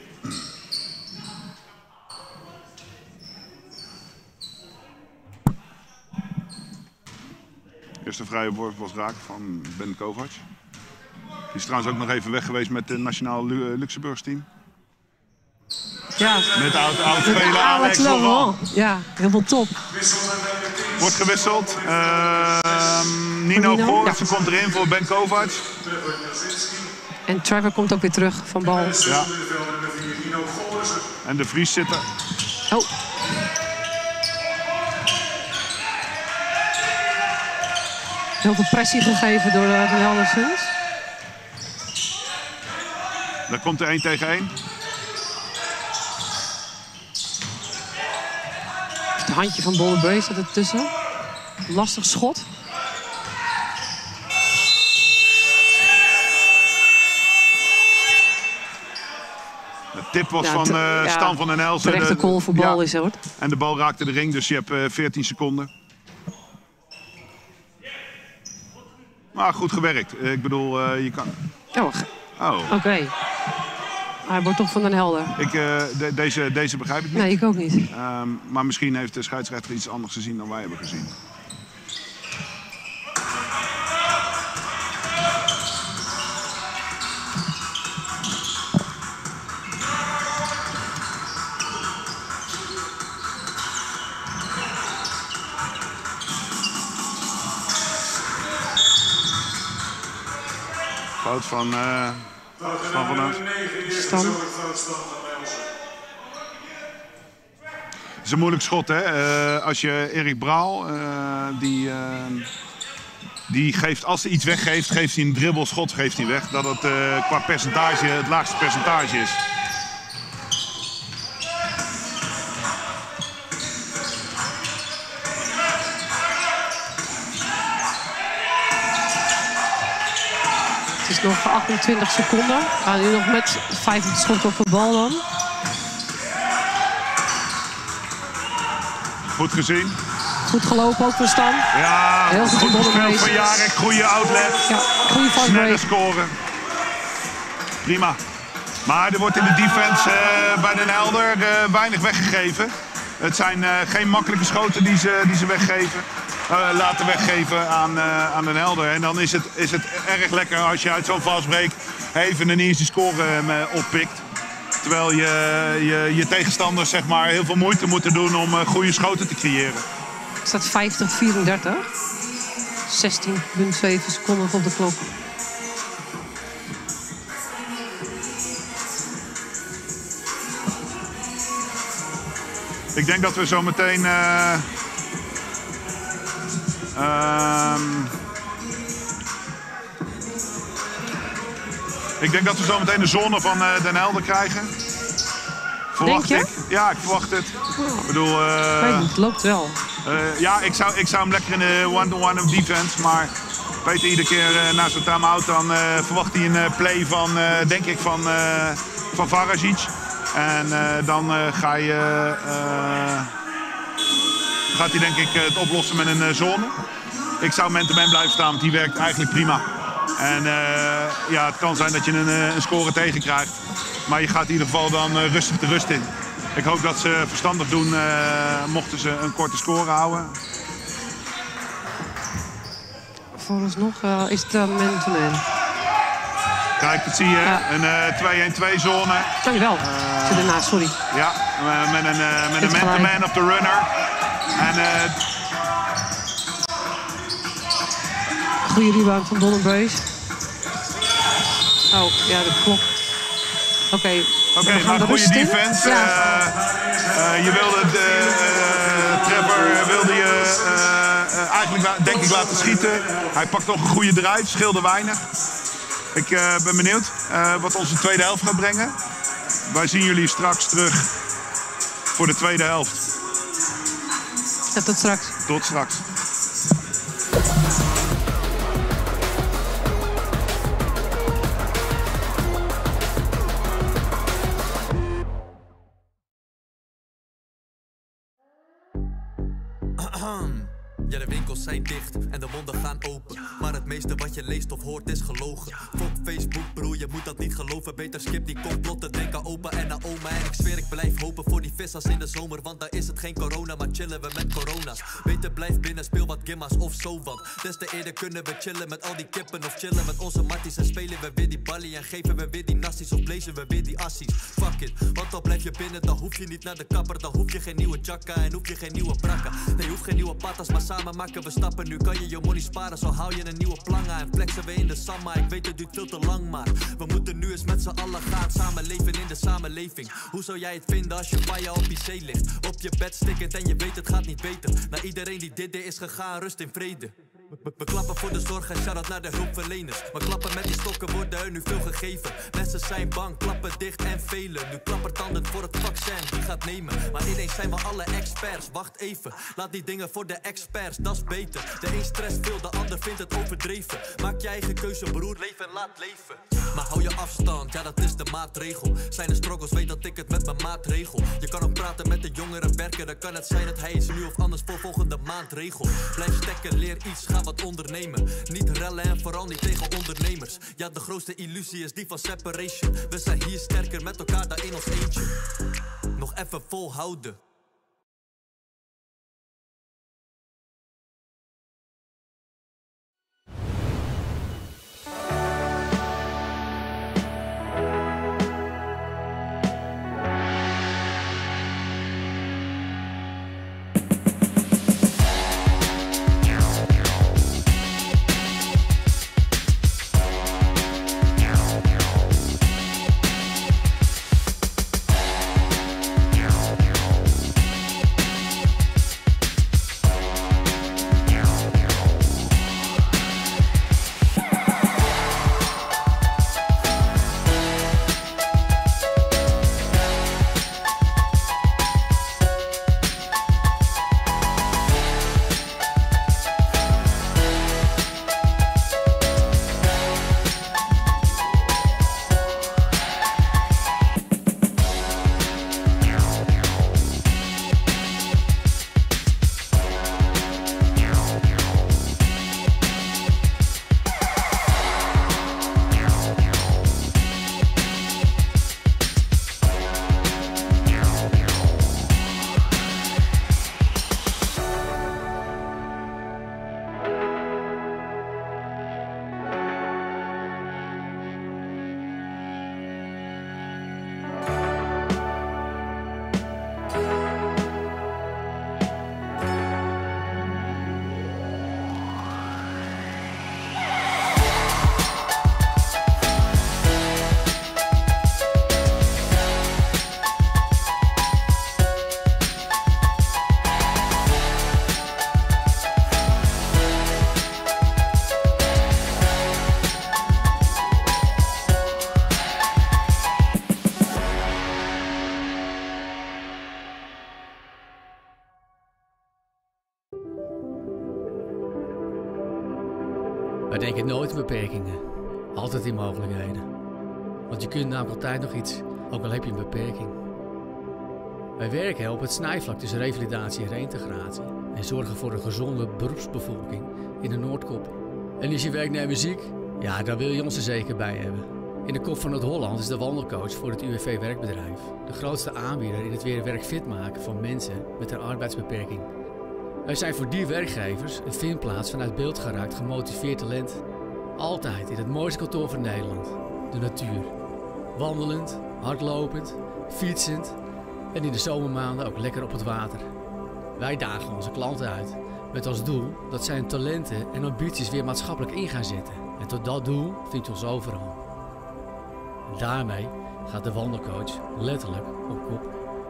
Eerste vrije worp was raak van Ben Kovacs. Die is trouwens ook nog even weg geweest met het Nationaal Luxemburgs team. Ja. Met oud-speler Alex Laurent. Ja, helemaal top. Wordt gewisseld. Nino Goortsen komt erin voor Ben Kovacs. En Trevor komt ook weer terug van bal. Ja. En de Vries zit er. Oh. Heel veel pressie gegeven door de Heldersons. Daar komt er 1 tegen 1. Het handje van Golden Brace zit ertussen. Lastig schot. De tip was van Stan van den Elzen. De rechte call voor bal is hoor. En de bal raakte de ring, dus je hebt 14 seconden. Maar goed gewerkt. Ik bedoel, je kan... Oh. Oké. Hij wordt toch van den Helder. Deze begrijp ik niet. Nee, ik ook niet. Maar misschien heeft de scheidsrechter iets anders gezien dan wij hebben gezien. Fout van Van vanuit. Stan. Het is een moeilijk schot, hè? Als je Erik Braal, die geeft, als hij iets weggeeft, geeft hij een dribbelschot geeft hij weg. Dat het qua percentage het laagste percentage is. Het is nog 28 seconden. We gaan nu nog met 50 schot op de bal dan. Goed gezien. Goed gelopen ook voor Stan. Ja, heel goed gespeeld van Jarek. Goede outlet. Ja, goede snelle fastbreak. scoren. Prima. Maar er wordt in de defense bij Den Helder weinig weggegeven. Het zijn geen makkelijke schoten die ze weggeven. Laten weggeven aan Den Helder. En dan is het erg lekker als je uit zo'n fastbreak even een eerste score oppikt. Terwijl je tegenstanders zeg maar, heel veel moeite moeten doen om goede schoten te creëren. Het staat 50-34. 16,7 seconden op de klok. Ik denk dat we zo meteen... ik denk dat we zo meteen de zone van Den Helder krijgen. Verwacht ik. Ja, ik verwacht het. Ik bedoel... het loopt wel. Ja, ik zou hem lekker in de one-to-one defense, maar Peter iedere keer na zo'n time-out dan verwacht hij een play van, denk ik, van Varazic. En dan gaat hij denk ik het oplossen met een zone. Ik zou man-to-man blijven staan, want die werkt eigenlijk prima. En ja, het kan zijn dat je een score tegenkrijgt. Maar je gaat in ieder geval dan rustig de rust in. Ik hoop dat ze verstandig doen, mochten ze een korte score houden. Vooralsnog is het man-to-man. Kijk, dat zie je. Ja. Een 2-1-2 zone. Dankjewel. Zit ernaast, sorry. Ja, met een man-to-man op de runner. En, goede rebound van Donnenbeus. Oh, ja, de klok. Oké, maar goede defense. Ja. Je wilde Trevor wilde je eigenlijk denk ik laten schieten. Hij pakt nog een goede drive, scheelde weinig. Ik ben benieuwd wat onze tweede helft gaat brengen. Wij zien jullie straks terug voor de tweede helft. Ja, tot straks. Tot straks. Ja, de winkels zijn dicht en de monden gaan open. Maar het meeste wat je leest of hoort is gelogen. Fuck Facebook broer, je moet dat niet geloven. Beter skip die complotten, denk aan opa en aan oma. En ik zweer ik blijf hopen voor die vissers in de zomer. Want daar is het geen corona, maar chillen we met corona's. Beter blijf binnen, speel wat gimma's of zo. Want des te eerder kunnen we chillen met al die kippen. Of chillen met onze matties en spelen we weer die ballie. En geven we weer die nassies of lezen we weer die assies. Fuck it, want dan blijf je binnen. Dan hoef je niet naar de kapper, dan hoef je geen nieuwe chakka. En hoef je geen nieuwe brakka. Nee, je hoeft geen nieuwe patas, maar samen maken we stappen. Nu kan je je money sparen, zo hou je een nieuwe planga. En flexen we in de samma, ik weet het duurt veel te lang. Maar we moeten nu eens met z'n allen gaan. Samen leven in de samenleving. Hoe zou jij het vinden als je fire op je zee ligt? Op je bed stikkend en je weet het gaat niet beter. Naar iedereen die dit is gegaan, rust in vrede. We klappen voor de zorg en shout-out naar de hulpverleners. Maar klappen met die stokken worden er nu veel gegeven. Mensen zijn bang, klappen dicht en velen. Nu klappertanden voor het vaccin, die gaat nemen. Maar ineens zijn we alle experts, wacht even. Laat die dingen voor de experts, dat is beter. De een stress veel, de ander vindt het overdreven. Maak je eigen keuze broer, leef en laat leven. Maar hou je afstand, ja dat is de maatregel. Zijn er struggles, weet dat ik het met mijn maat regel. Je kan ook praten met de jongeren werken. Dan kan het zijn dat hij is nu of anders voor volgende maand regel. Blijf stekken, leer iets, ga wat ondernemen. Niet rellen en vooral niet tegen ondernemers. Ja, de grootste illusie is die van separation. We zijn hier sterker met elkaar dan in ons eentje. Nog even volhouden. denken nooit in beperkingen. Altijd in mogelijkheden. Want je kunt namelijk altijd nog iets, ook al heb je een beperking. Wij werken op het snijvlak tussen revalidatie en reïntegratie. En zorgen voor een gezonde beroepsbevolking in de Noordkop. En is je werknemer ziek? Ja, daar wil je ons er zeker bij hebben. In de Kop van Noord-Holland is de wandelcoach voor het UWV werkbedrijf. De grootste aanbieder in het weer werkfit maken van mensen met een arbeidsbeperking. Wij zijn voor die werkgevers een vindplaats vanuit beeld geraakt gemotiveerd talent. Altijd in het mooiste kantoor van Nederland. De natuur. Wandelend, hardlopend, fietsend en in de zomermaanden ook lekker op het water. Wij dagen onze klanten uit met als doel dat zij hun talenten en ambities weer maatschappelijk in gaan zetten. En tot dat doel vindt je ons overal. En daarmee gaat de wandelcoach letterlijk op kop.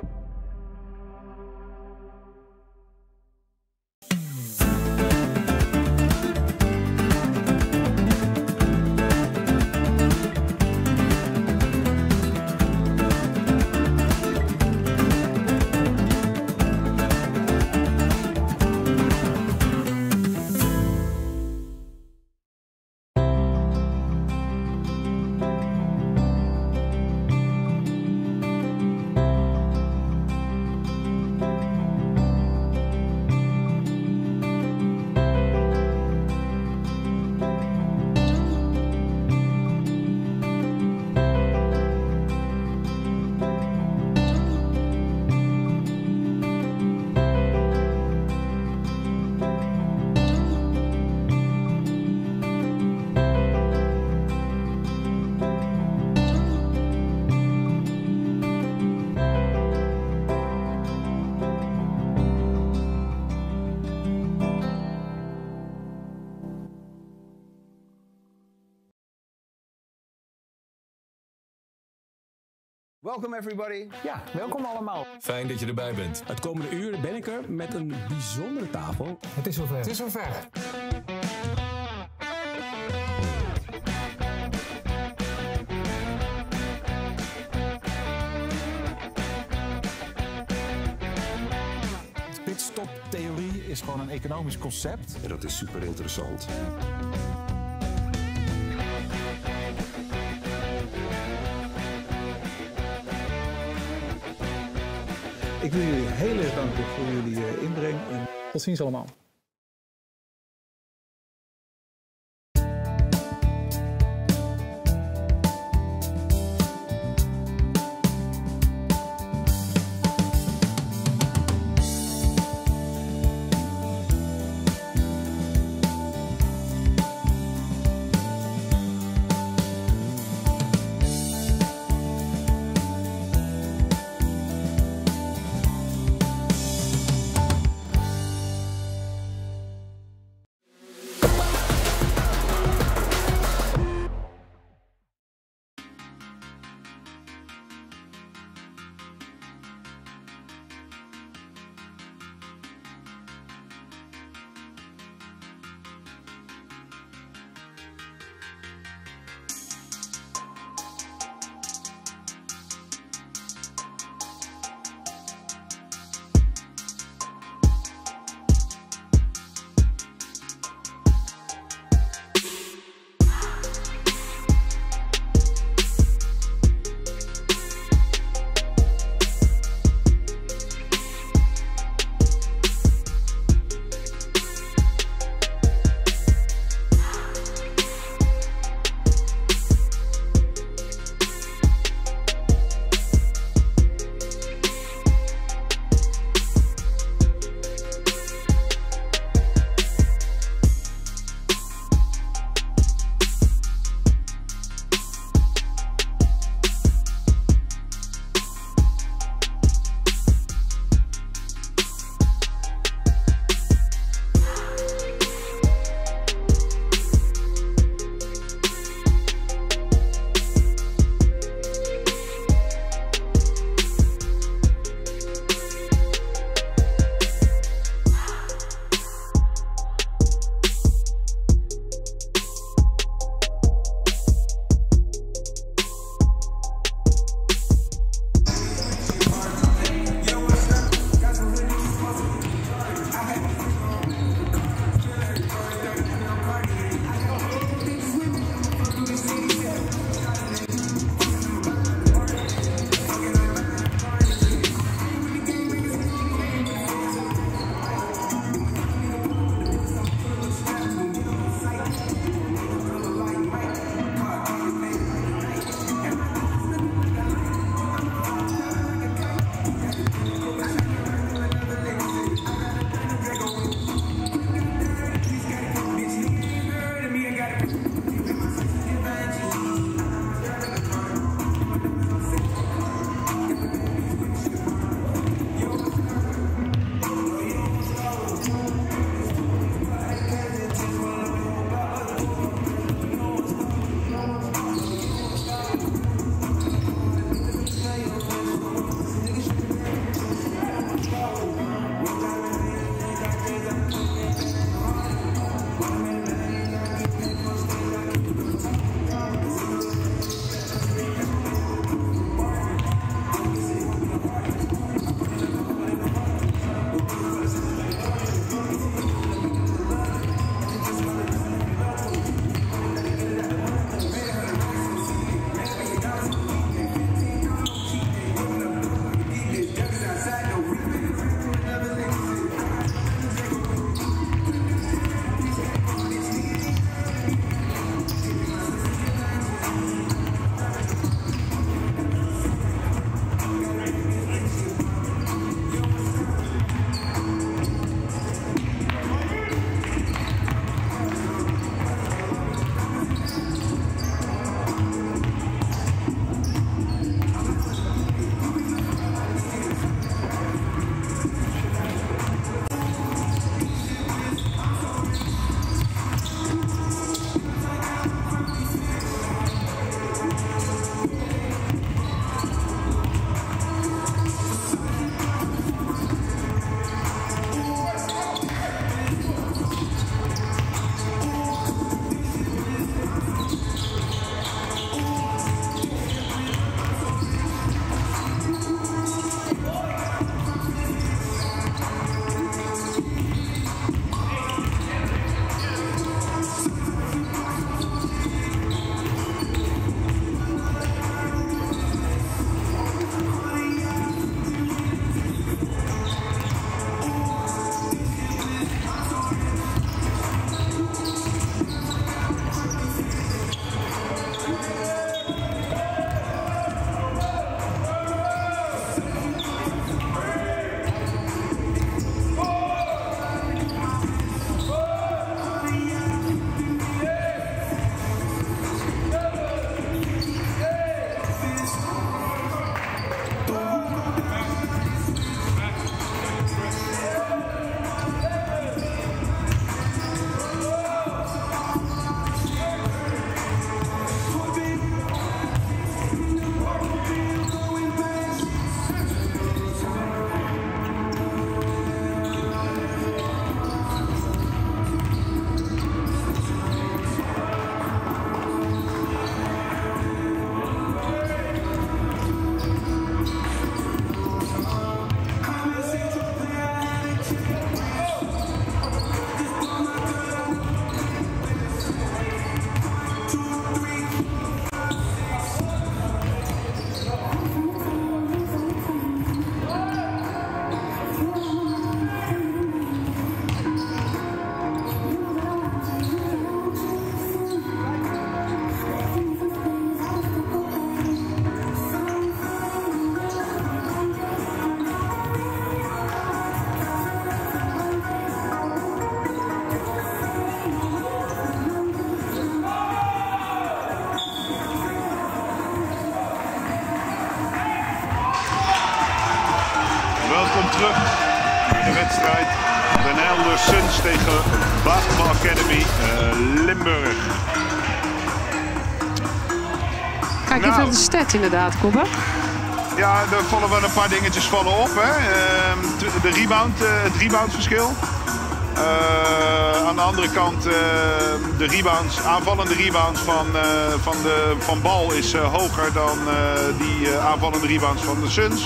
Welcome everybody. Ja, welkom allemaal. Fijn dat je erbij bent. Het komende uur ben ik er met een bijzondere tafel. Het is zover. Het is zover. Pitstop-theorie is gewoon een economisch concept. En dat is super interessant. Ik wil jullie heel erg danken voor jullie inbreng en tot ziens allemaal. komt terug in de wedstrijd. Den Helder Suns tegen Basketball Academy Limburg. Kijk even naar de stats inderdaad, Cobbe. Ja, er vallen wel een paar dingetjes vallen op. Hè. Het reboundverschil. Aan de andere kant de rebounds, aanvallende rebounds van Bal is hoger dan die aanvallende rebounds van de Suns.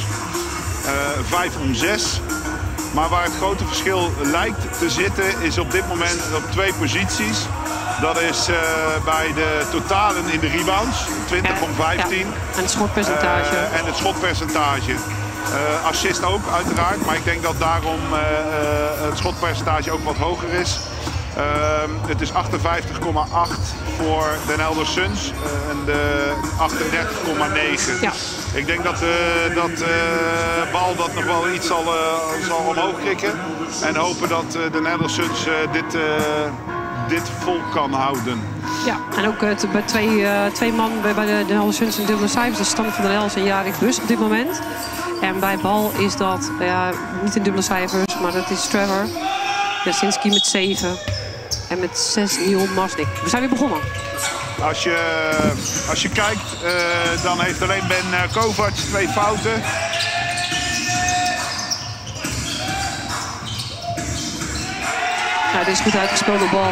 5-6. Maar waar het grote verschil lijkt te zitten is op dit moment op 2 posities. Dat is bij de totalen in de rebounds, 20-15. Ja. En het schotpercentage. En het schotpercentage. Assist ook uiteraard, maar ik denk dat daarom het schotpercentage ook wat hoger is. Het is 58,8 voor Den Helder Suns en de 38,9. Ja. Ik denk dat Bal dat nog wel iets zal omhoog krikken. En hopen dat Den Helder Suns dit vol kan houden. Ja, en ook bij twee man bij de Den Helder Suns en dubbele cijfers. De stand van Den Helder en Jarik Bus op dit moment. En bij Bal is dat, niet in dubbele cijfers, maar dat is Trevor. Jasinski met 7. En met 6 Neil Masnik. We zijn weer begonnen. Als je kijkt, dan heeft alleen Ben Kovac 2 fouten. Ja, dit is goed uitgespeelde bal.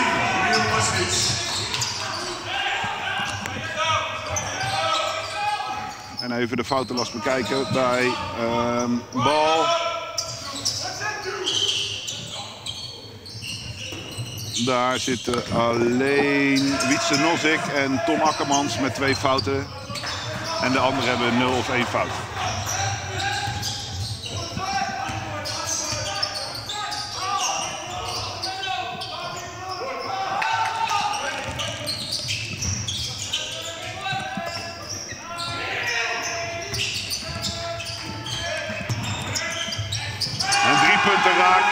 En even de foutenlast bekijken bij Bal. Daar zitten alleen Wietse Nozick en Tom Akkermans met 2 fouten. En de anderen hebben 0 of 1 fout. En 3 punten raak.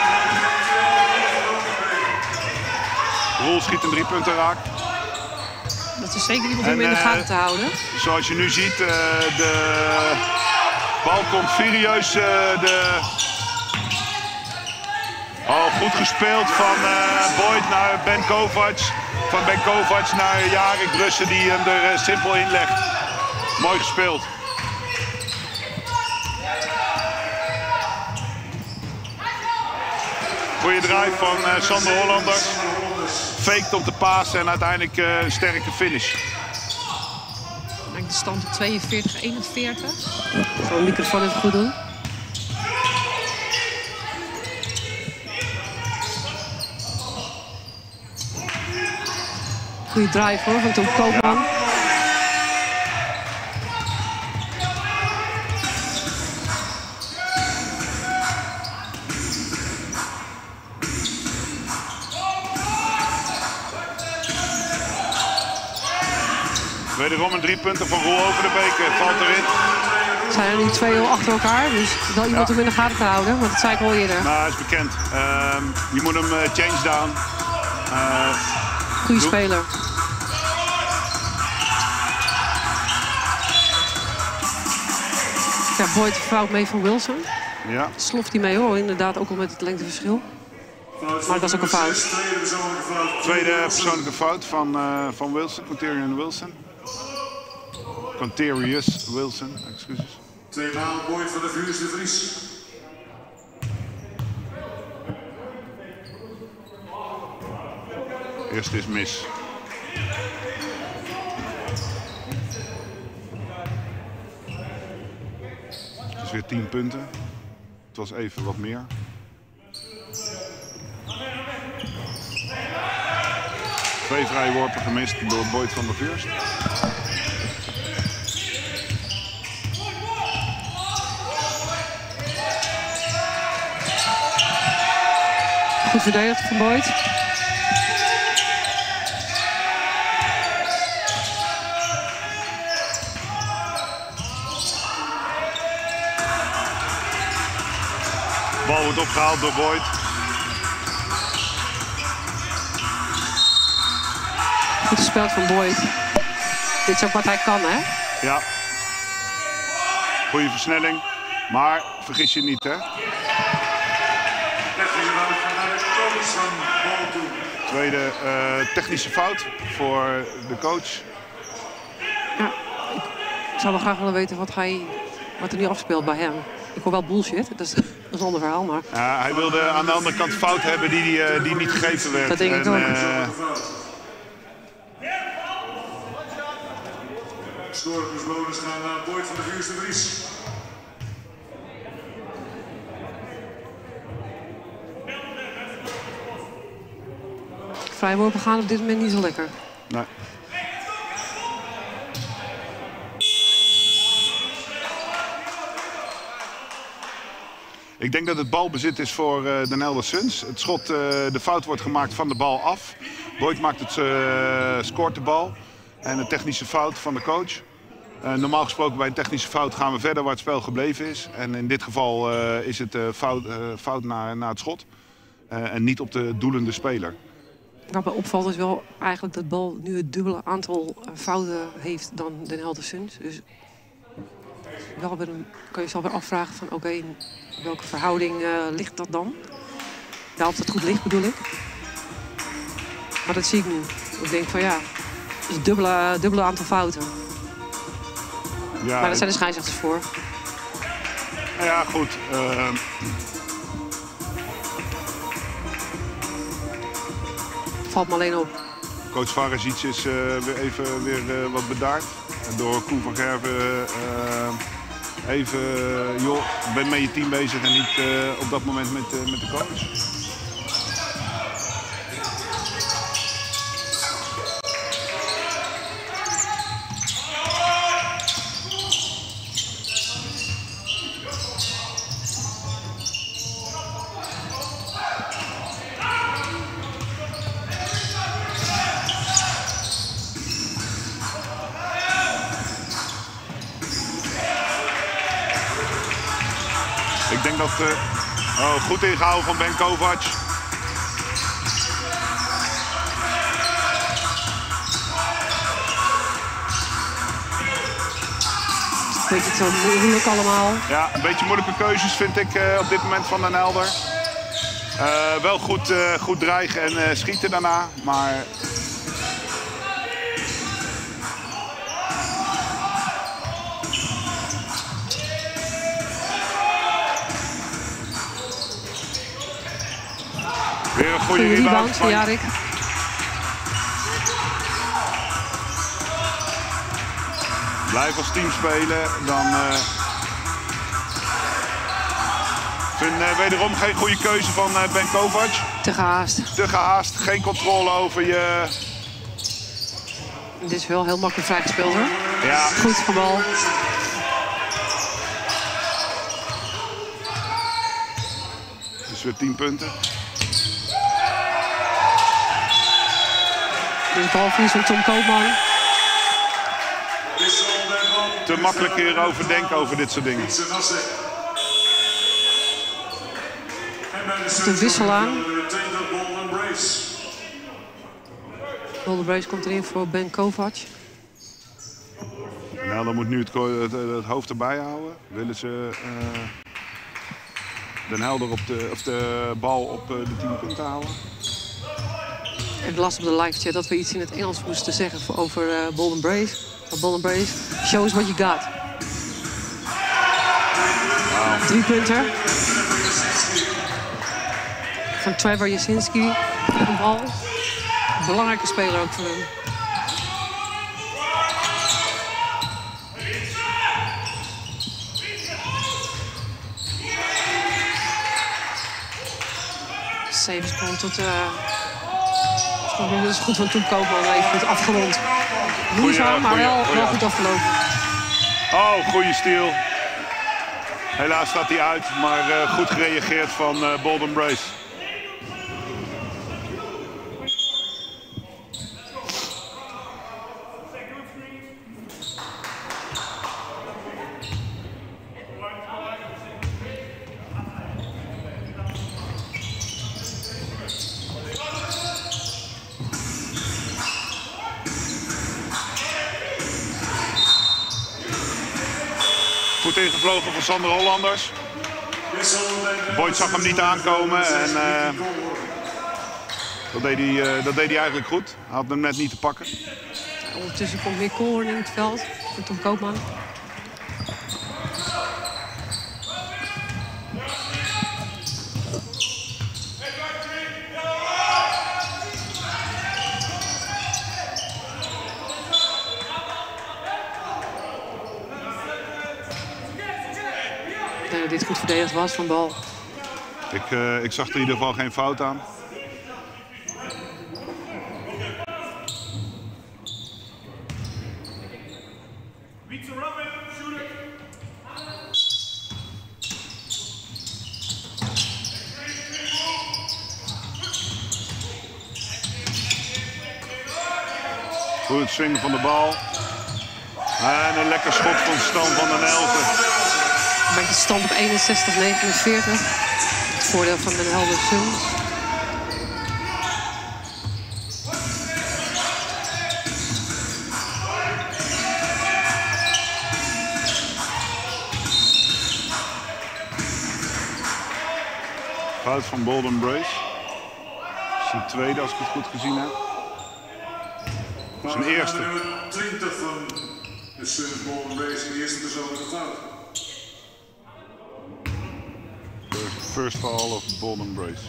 Roel schiet een 3 punten raak. Dat is zeker iemand om in de gaten te houden. Zoals je nu ziet, de bal komt furieus. Goed gespeeld van Boyd naar Ben Kovac. Van Ben Kovac naar Jarik Brussen die hem er simpel in legt. Mooi gespeeld. Goeie drive van Sander Hollander. Faked op de paas en uiteindelijk een sterke finish. De stand op 42-41. Zal de microfoon even goed doen. Goeie drive hoor van Tom Koopman. Ja. Wederom een 3 punten van Roel Overdebeek, valt erin. Er zijn er nu 2 achter elkaar, dus wel iemand om in de gaten te houden, want dat zei ik al eerder. Nou, dat is bekend. Je moet hem change down. Goeie speler. Ja, Boyd fout mee van Wilson. Ja. Sloft hij mee hoor, inderdaad ook al met het lengteverschil. Maar dat is ook een fout. Tweede persoonlijke fout van Wilson, Quinterius Wilson. Quinterius Wilson, excuses. 2 maal Boyd van de Vuurs de Vries. Eerst is mis. Het is weer 10 punten. Het was even wat meer. Twee vrije worpen gemist door Boyd van der Vuurst. Goed verdedigd van Boyd. Bal wordt opgehaald door Boyd. Goed gespeeld van Boyd. Dit is ook wat hij kan, hè? Ja. Goeie versnelling. Maar vergis je niet, hè? Tweede technische fout voor de coach. Ja, ik zou wel graag willen weten wat er nu afspeelt bij hem. Ik hoor wel bullshit, dat is een ander verhaal, maar... Ja, hij wilde aan de andere kant fout hebben die niet gegeven werd. Dat denk ik ook. Scorebonus gaan naar Boyd van de Vuurste Vries. Vrijworpen gaan op dit moment niet zo lekker. Nee. Ik denk dat het balbezit is voor Den Helder Suns. Het schot, de fout wordt gemaakt van de bal af. Boyd maakt het, scoort de bal. En een technische fout van de coach. Normaal gesproken bij een technische fout gaan we verder waar het spel gebleven is. En in dit geval is het fout naar het schot. En niet op de doelende speler. Wat me opvalt is wel eigenlijk dat bal nu het dubbele aantal fouten heeft dan Den Helder Suns. Dus wel kan je jezelf weer afvragen van oké, in welke verhouding ligt dat dan? Ja, of dat goed ligt bedoel ik. Maar dat zie ik nu. Ik denk van ja, het is het dubbele aantal fouten. Ja, maar daar zijn de scheidsrechters voor. Ja, goed. Valt me alleen op. Coach Varasic is weer wat bedaard. En door Koen van Gerven even, joh, ben met je team bezig en niet op dat moment met de coach. Ik denk dat... goed ingehouden van Ben Kovac. Een beetje zo moeilijk allemaal. Ja, een beetje moeilijke keuzes vind ik op dit moment van Den Helder. Wel goed dreigen en schieten daarna, maar... Weer een goede rebound van Jarek. Blijf als team spelen, dan vind wederom geen goede keuze van Ben Kovac. Te gehaast. Te gehaast, geen controle over je... Dit is wel heel makkelijk vrijgespeeld hoor. Ja. Goed van bal. Dus weer 10 punten. Dus balverlies van Tom Koopman. Te makkelijk hierover denken over dit soort dingen. De wissel aan. Bolden Brace komt erin voor Ben Kovac. Nou, dan moet nu het hoofd erbij houden. Willen ze Den Helder op de bal op de 10 punten houden? Ik las op de live chat dat we iets in het Engels moesten zeggen over Bolden Brace. Bolden Brace, show us what you got. Wow. 3-punter. Van Trevor Jasinski. Een bal. Belangrijke speler ook voor hem. Zeven seconden tot... Dat is goed van Tom Koopman, even goed afgerond. Moeizaam, maar wel goed afgelopen. Oh, goede steal. Helaas staat hij uit, maar goed gereageerd van Bolden Brace. Goed ingevlogen van Sander Hollanders. Boyd zag hem niet aankomen en dat deed hij eigenlijk goed. Hij had hem net niet te pakken. Ondertussen komt weer Koorn in het veld. Van Tom Koopman. Ik denk dat dit goed verdedigd was van bal. Ik zag er in ieder geval geen fout aan. Goed swingen van de bal. En een lekker schot van Stan van den Helder. Een beetje stand op 61-49. Het voordeel van Den Helder Suns. Fout van Bolden Brace. Zijn tweede als ik het goed gezien heb. Zijn eerste. Nummer 20 van de Suns Bolden Brace in de eerste persoonlijke fout. First foul of Bolden Brace.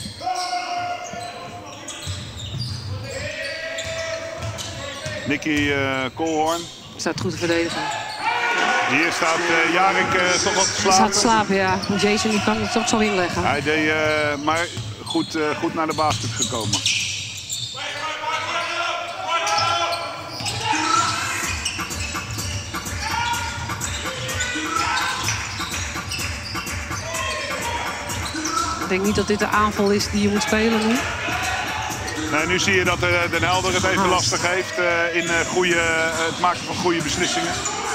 Nicky Koolhoorn. Staat goed te verdedigen. Hier staat Jarek toch wat te Hij slapen. staat te slapen, ja. Jason die kan het toch zo inleggen. Hij deed maar goed naar de basket gekomen. Ik denk niet dat dit de aanval is die je moet spelen nu. Nou, nu zie je dat Den Helder het even lastig heeft in het maken van goede beslissingen.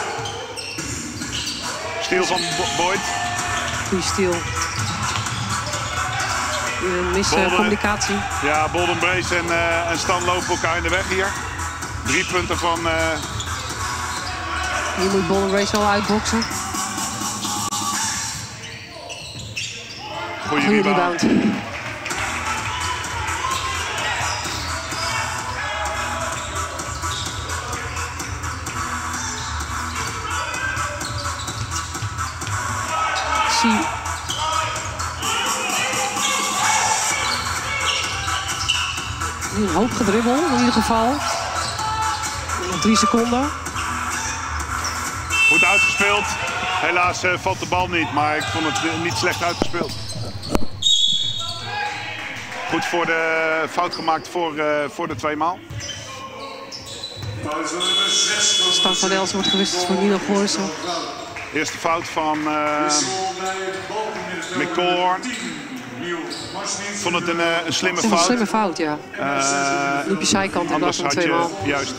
Steal van Boyd. Goeie steal. Miscommunicatie. Ja, Bolden Brace en Stan lopen elkaar in de weg hier. 3 punten van... Hier moet Bolden Brace wel uitboksen. Goeie rebound. Zie. Nu een hoop gedribbel in ieder geval. Nog 3 seconden. Goed uitgespeeld. Helaas valt de bal niet, maar ik vond het niet slecht uitgespeeld. Goed voor de fout gemaakt voor de 2 maal. Stan van Els wordt gewisseld voor Nino Goorsel. Eerste fout van McCoy. Ik vond het een slimme fout. Een slimme fout, ja. Liep je zijkant in plaats van 2 maal. Juist.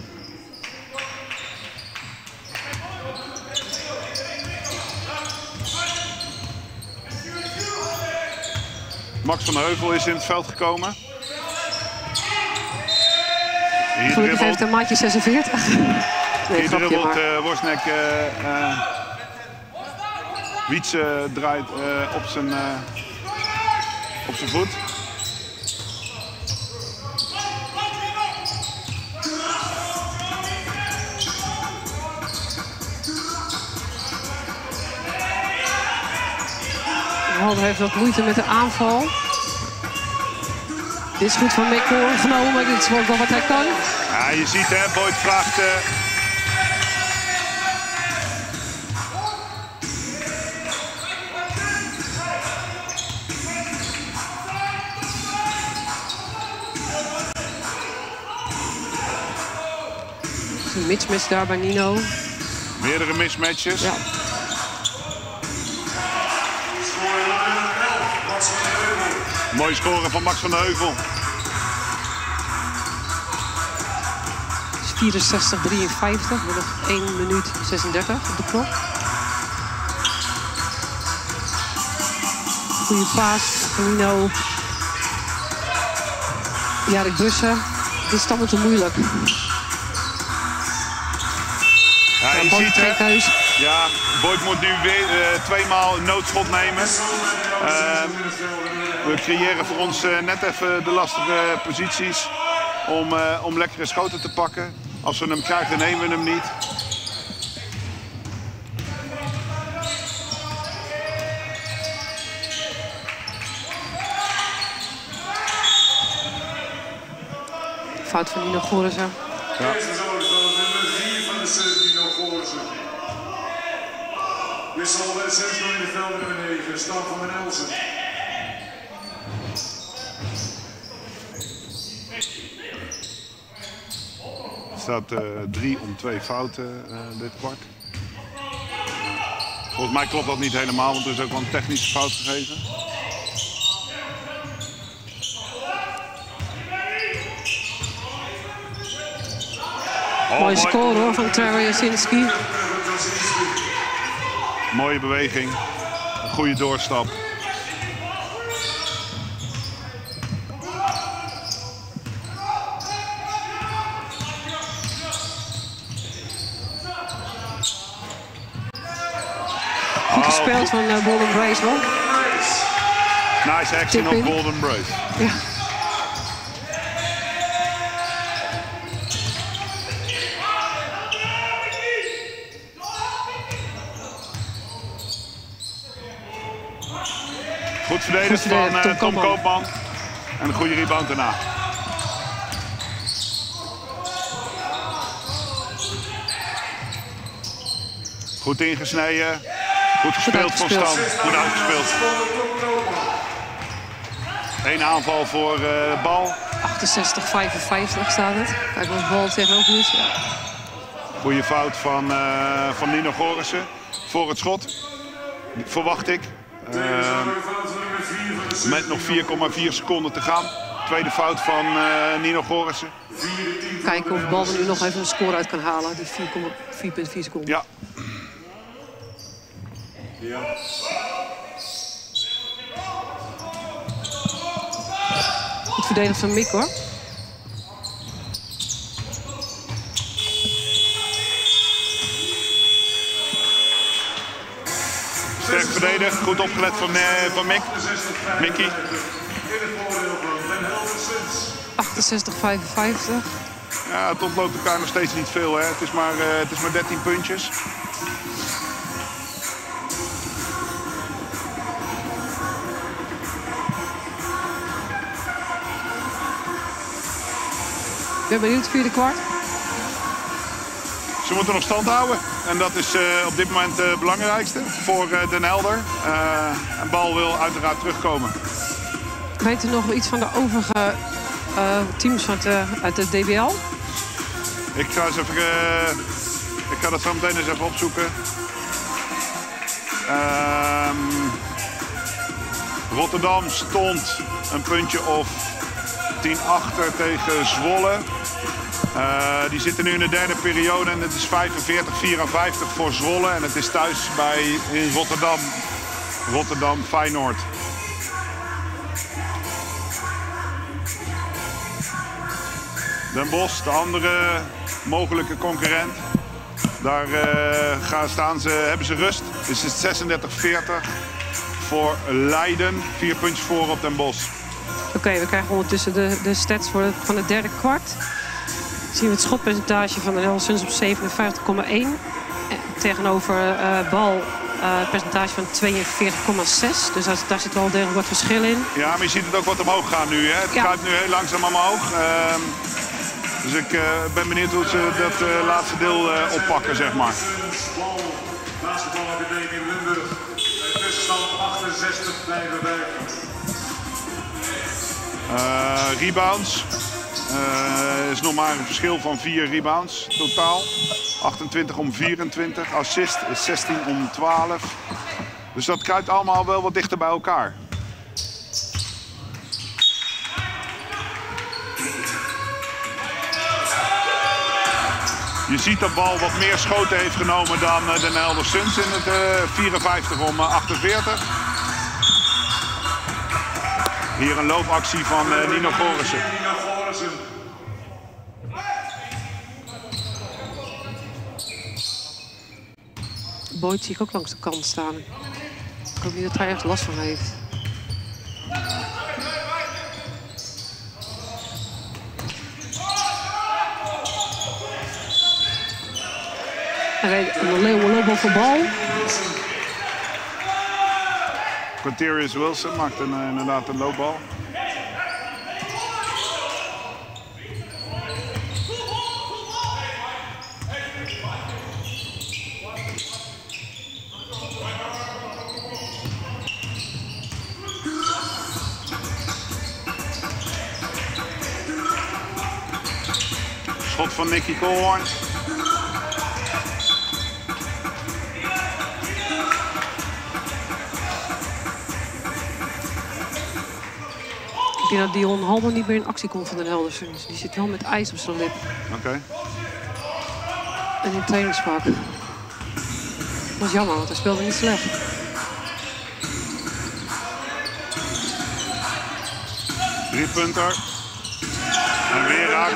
Max van Heuvel is in het veld gekomen. Gelukkig heeft een maatje 46. Nee, hier dribbelt Worsnek. Wietse draait op zijn voet. Helder heeft wat moeite met de aanval. Dit is goed van McCoy genomen, maar dit is wel wat hij kan. Ja, je ziet hè, Boyd vraagt... Een mismatch daar bij Nino. Meerdere mismatches. Ja. Mooie score van Max van de Heuvel. 64-53, met nog 1 minuut 36 op de klok. Goeie paas van Nino. Jarek Bussen. Dit is allemaal te moeilijk. Ja, je ziet geen keus. Ja, Boyd moet nu weer 2 maal een noodschot nemen. We creëren voor ons net even de lastige posities om lekkere schoten te pakken. Als we hem krijgen, dan nemen we hem niet. Fout van Nino Gorissen. Ja. Eerste zorg van nummer 4 van de serve, Nino Gorissen. Wissel bij de serve in de veld nummer 9, Stan van den Elsen. Er staat 3 om 2 fouten dit kwart. Volgens mij klopt dat niet helemaal, want er is ook wel een technische fout gegeven. Mooie score hoor van Trevor Jasinski. Mooie beweging, een goede doorstap. Goed gespeeld van Golden Brace hoor. Nice action op Golden Brace. Ja. Goed verdedigd van Tom Koopman. En een goede rebound daarna. Goed ingesneden. Goed gespeeld van Stan. Goed uitgespeeld. Eén aanval voor bal. 68-55 staat het. Kijk of de bal tegenover is. Ja. Goeie fout van Nino Gorissen. Voor het schot. Verwacht ik. Met nog 4,4 seconden te gaan. Tweede fout van Nino Gorissen. Kijken of de bal er nu nog even een score uit kan halen. Die 4,4 seconden. Ja. Goed verdedigd van Mick hoor. Sterk verdedigd, goed opgelet van Mick. Mickey. 68-55. Ja, het ontloopt elkaar nog steeds niet veel. Hè. Het is maar 13 puntjes. Ik ben benieuwd, vierde kwart. Ze moeten nog stand houden. En dat is op dit moment het belangrijkste voor Den Helder. En bal wil uiteraard terugkomen. Weet u nog iets van de overige teams uit de DBL? Ik ga dat zo meteen eens even opzoeken. Rotterdam stond een puntje of 10 achter tegen Zwolle. Die zitten nu in de derde periode en het is 45-54 voor Zwolle. En het is thuis in Rotterdam. Rotterdam-Feyenoord. Den Bosch, de andere mogelijke concurrent. Daar hebben ze rust. Dus het is 36-40 voor Leiden. 4 puntjes voor op Den Bosch. Oké, we krijgen ondertussen de stats van het derde kwart. Dan zien we het schotpercentage van de Helder Suns op 57,1. Tegenover bal percentage van 42,6. Dus daar zit wel degelijk wat verschil in. Ja, maar je ziet het ook wat omhoog gaan nu. Hè? Het gaat nu heel langzaam omhoog. Dus ik ben benieuwd hoe ze dat laatste deel oppakken, zeg maar. Basketbalacademie in Limburg. Tussenstand 68-55. Rebounds. Is nog maar een verschil van 4 rebounds totaal. 28 om 24. Assist is 16 om 12. Dus dat kruipt allemaal wel wat dichter bij elkaar. Je ziet dat bal wat meer schoten heeft genomen dan Den Helder Suns in het 54 om 48. Hier een loopactie van Nino Gorissen. Boyd zie ik ook langs de kant staan. Ik hoop niet dat hij echt last van heeft. En de Leeuwen lopen voor bal. Quinterius Wilson maakt inderdaad een loopbal. Schot van Nicky Colhorn. Ik denk dat Dion Halman niet meer in actie komt van de Heldersons. Die zit wel met ijs op zijn lip. Oké. En in trainingspak. Dat is jammer, want hij speelde niet slecht. Driepunter. En weer raak.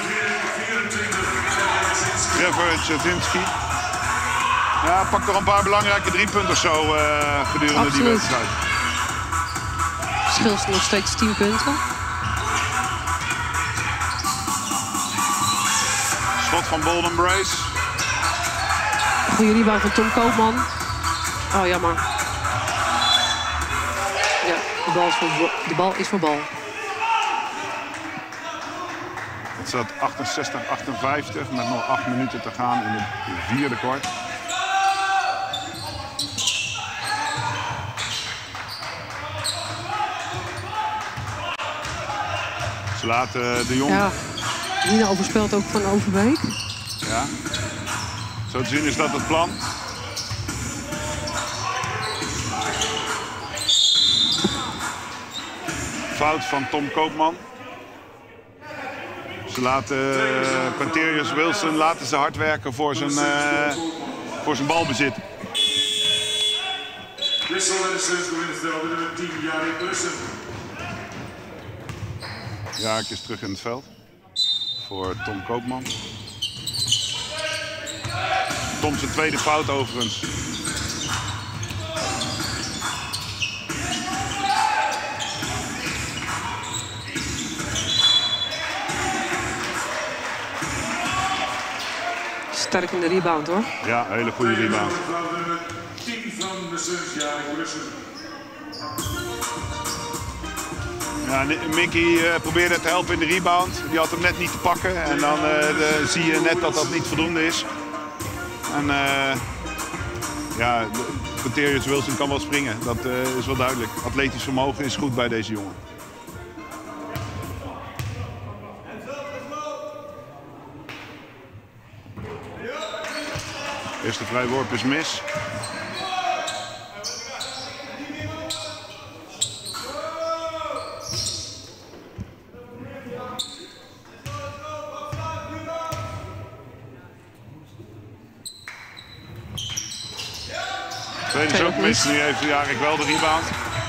Trevor Jasinski. Ja, pak toch een paar belangrijke driepunters zo gedurende die wedstrijd. Het verschil is nog steeds 10 punten. Schot van Bolden Brace. Goeie rebound van Tom Koopman. Oh, jammer. Ja, de bal is voor bal. Het staat 68-58 met nog 8 minuten te gaan in het vierde kwart. Ze laten de Jong... Ja, Nina overspeelt ook van Overbeek. Ja. Zo te zien is dat het plan. Fout van Tom Koopman. Ze laten Quinterius Wilson hard werken voor zijn balbezit. Wissel en de Suns doen in het veld met 10 jaar in Brussel. Jaak is terug in het veld voor Tom Koopman. Tom zijn tweede fout overigens. Sterk in de rebound hoor. Ja, een hele goede rebound. 10 van de Suns jaar in Brussel. Ja, Mickey probeerde te helpen in de rebound. Die had hem net niet te pakken. En dan zie je net dat dat niet voldoende is. En ja, Quinterius Wilson kan wel springen. Dat is wel duidelijk. Atletisch vermogen is goed bij deze jongen. Eerste vrijworp is mis. Tweede is ook mis. Nu heeft hij eigenlijk wel de rebound.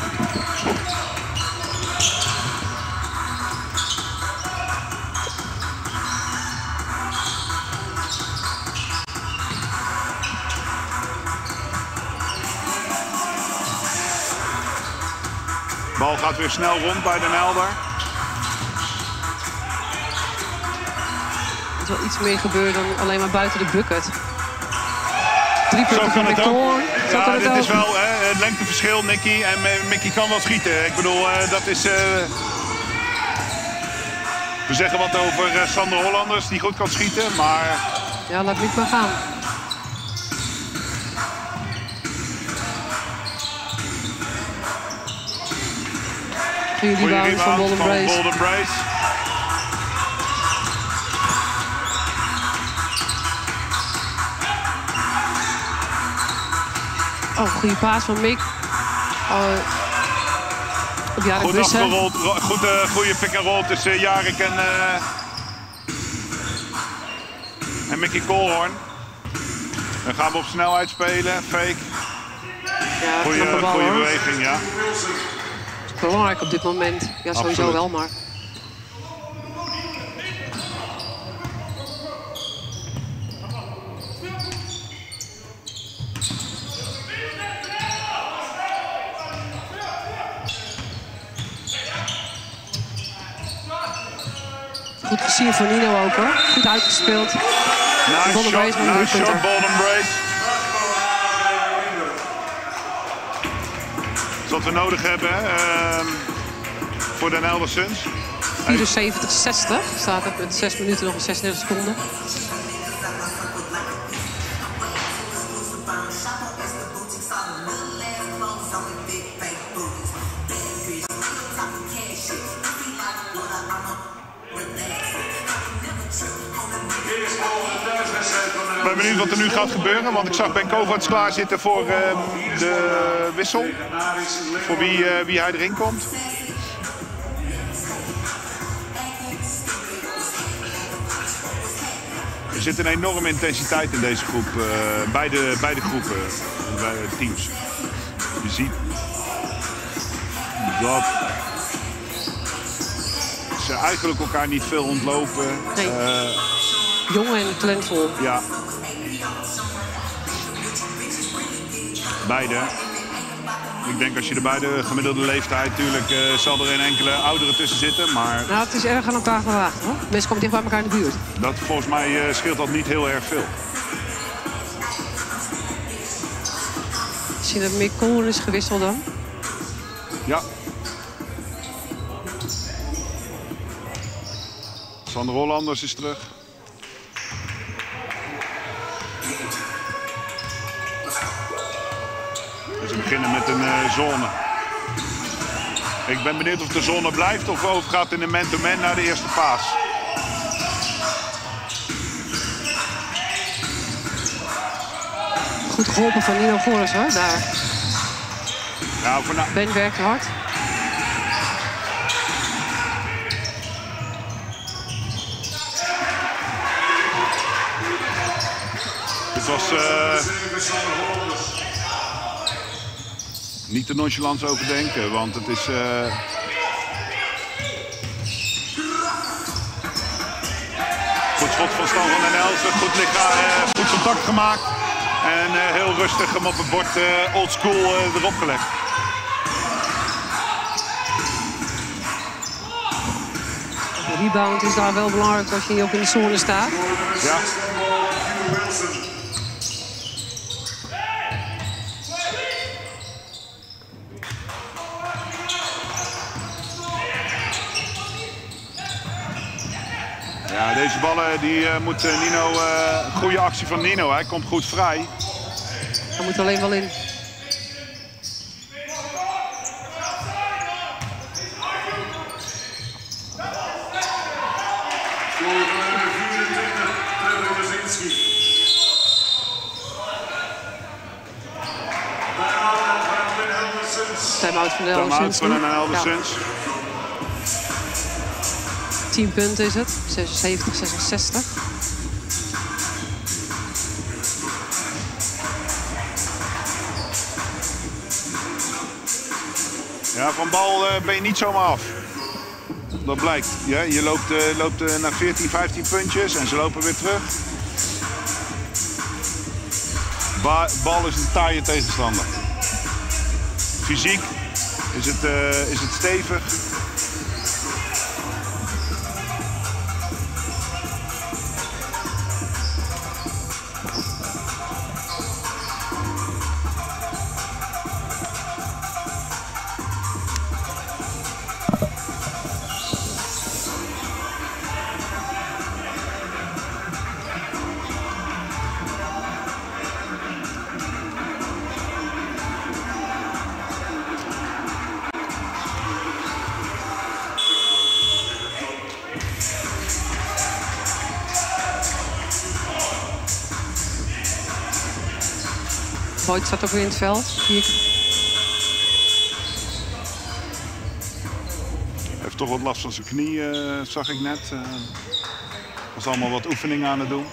De bal gaat weer snel rond bij Den Helder. Er is wel iets meer gebeurd dan alleen maar buiten de bucket. 3 punten Zo kan van het ook. Ja, dit is ook. wel het lengteverschil, Nicky. En Mickey kan wel schieten. Ik bedoel, dat is... We zeggen wat over Sander Hollanders, die goed kan schieten, maar... Ja, laat Mick maar gaan. Goeie rebound van Bolden Brace. Oh, goede paas van Mick. Goed afgerold, goede pick and roll tussen Jarek en Mickey Colhorn. Dan gaan we op snelheid spelen, fake. Ja, goede beweging, ja. Dat is belangrijk op dit moment. Ja, sowieso Absoluut. wel, maar... goed gezien voor Nino ook hoor. Goed uitgespeeld. Nice shot, Bolden Brace. Dat is wat we nodig hebben voor Den Helder Suns. 74-60 staat het met 6 minuten nog en 36 seconden. Ik ben benieuwd wat er nu gaat gebeuren, want ik zag Ben Kovacs klaarzitten voor de wissel. Voor wie hij erin komt. Er zit een enorme intensiteit in deze groep, beide groepen, beide teams. Je ziet dat ze eigenlijk elkaar niet veel ontlopen. Nee. Jong en talentvol. Ja. Beide. Ik denk als je er bij de gemiddelde leeftijd, natuurlijk zal er een enkele ouderen tussen zitten, maar... Nou, het is erg aan elkaar gewaagd hoor. Mensen komen dicht bij elkaar in de buurt. Dat volgens mij scheelt dat niet heel erg veel. Misschien dat Mick Kolen is gewisseld dan? Ja. Sander Hollanders is terug. Ze beginnen met een zone. Ik ben benieuwd of de zone blijft of overgaat in een man-to-man naar de eerste paas. Goed geholpen van Nino Goris hoor, daar. Ja, Ben werkt hard. Het was niet te nonchalant over denken, want het is... Goed schot van Stan van den Elzen, goed contact gemaakt. En heel rustig hem op het bord oldschool erop gelegd. De rebound is daar wel belangrijk als je ook in de zone staat. Ja. Ja, deze ballen die moet Nino, goede actie van Nino, hij komt goed vrij. Hij moet alleen wel in. Time-out van de Helder Suns. 10 punten is het. 76, 66. Ja, van bal ben je niet zomaar af. Dat blijkt. Ja, je loopt naar 14, 15 puntjes en ze lopen weer terug. Bal is een taaie tegenstander. Fysiek is het stevig. Voigt staat ook weer in het veld. Hij heeft toch wat last van zijn knie, zag ik net. Was allemaal wat oefeningen aan het doen.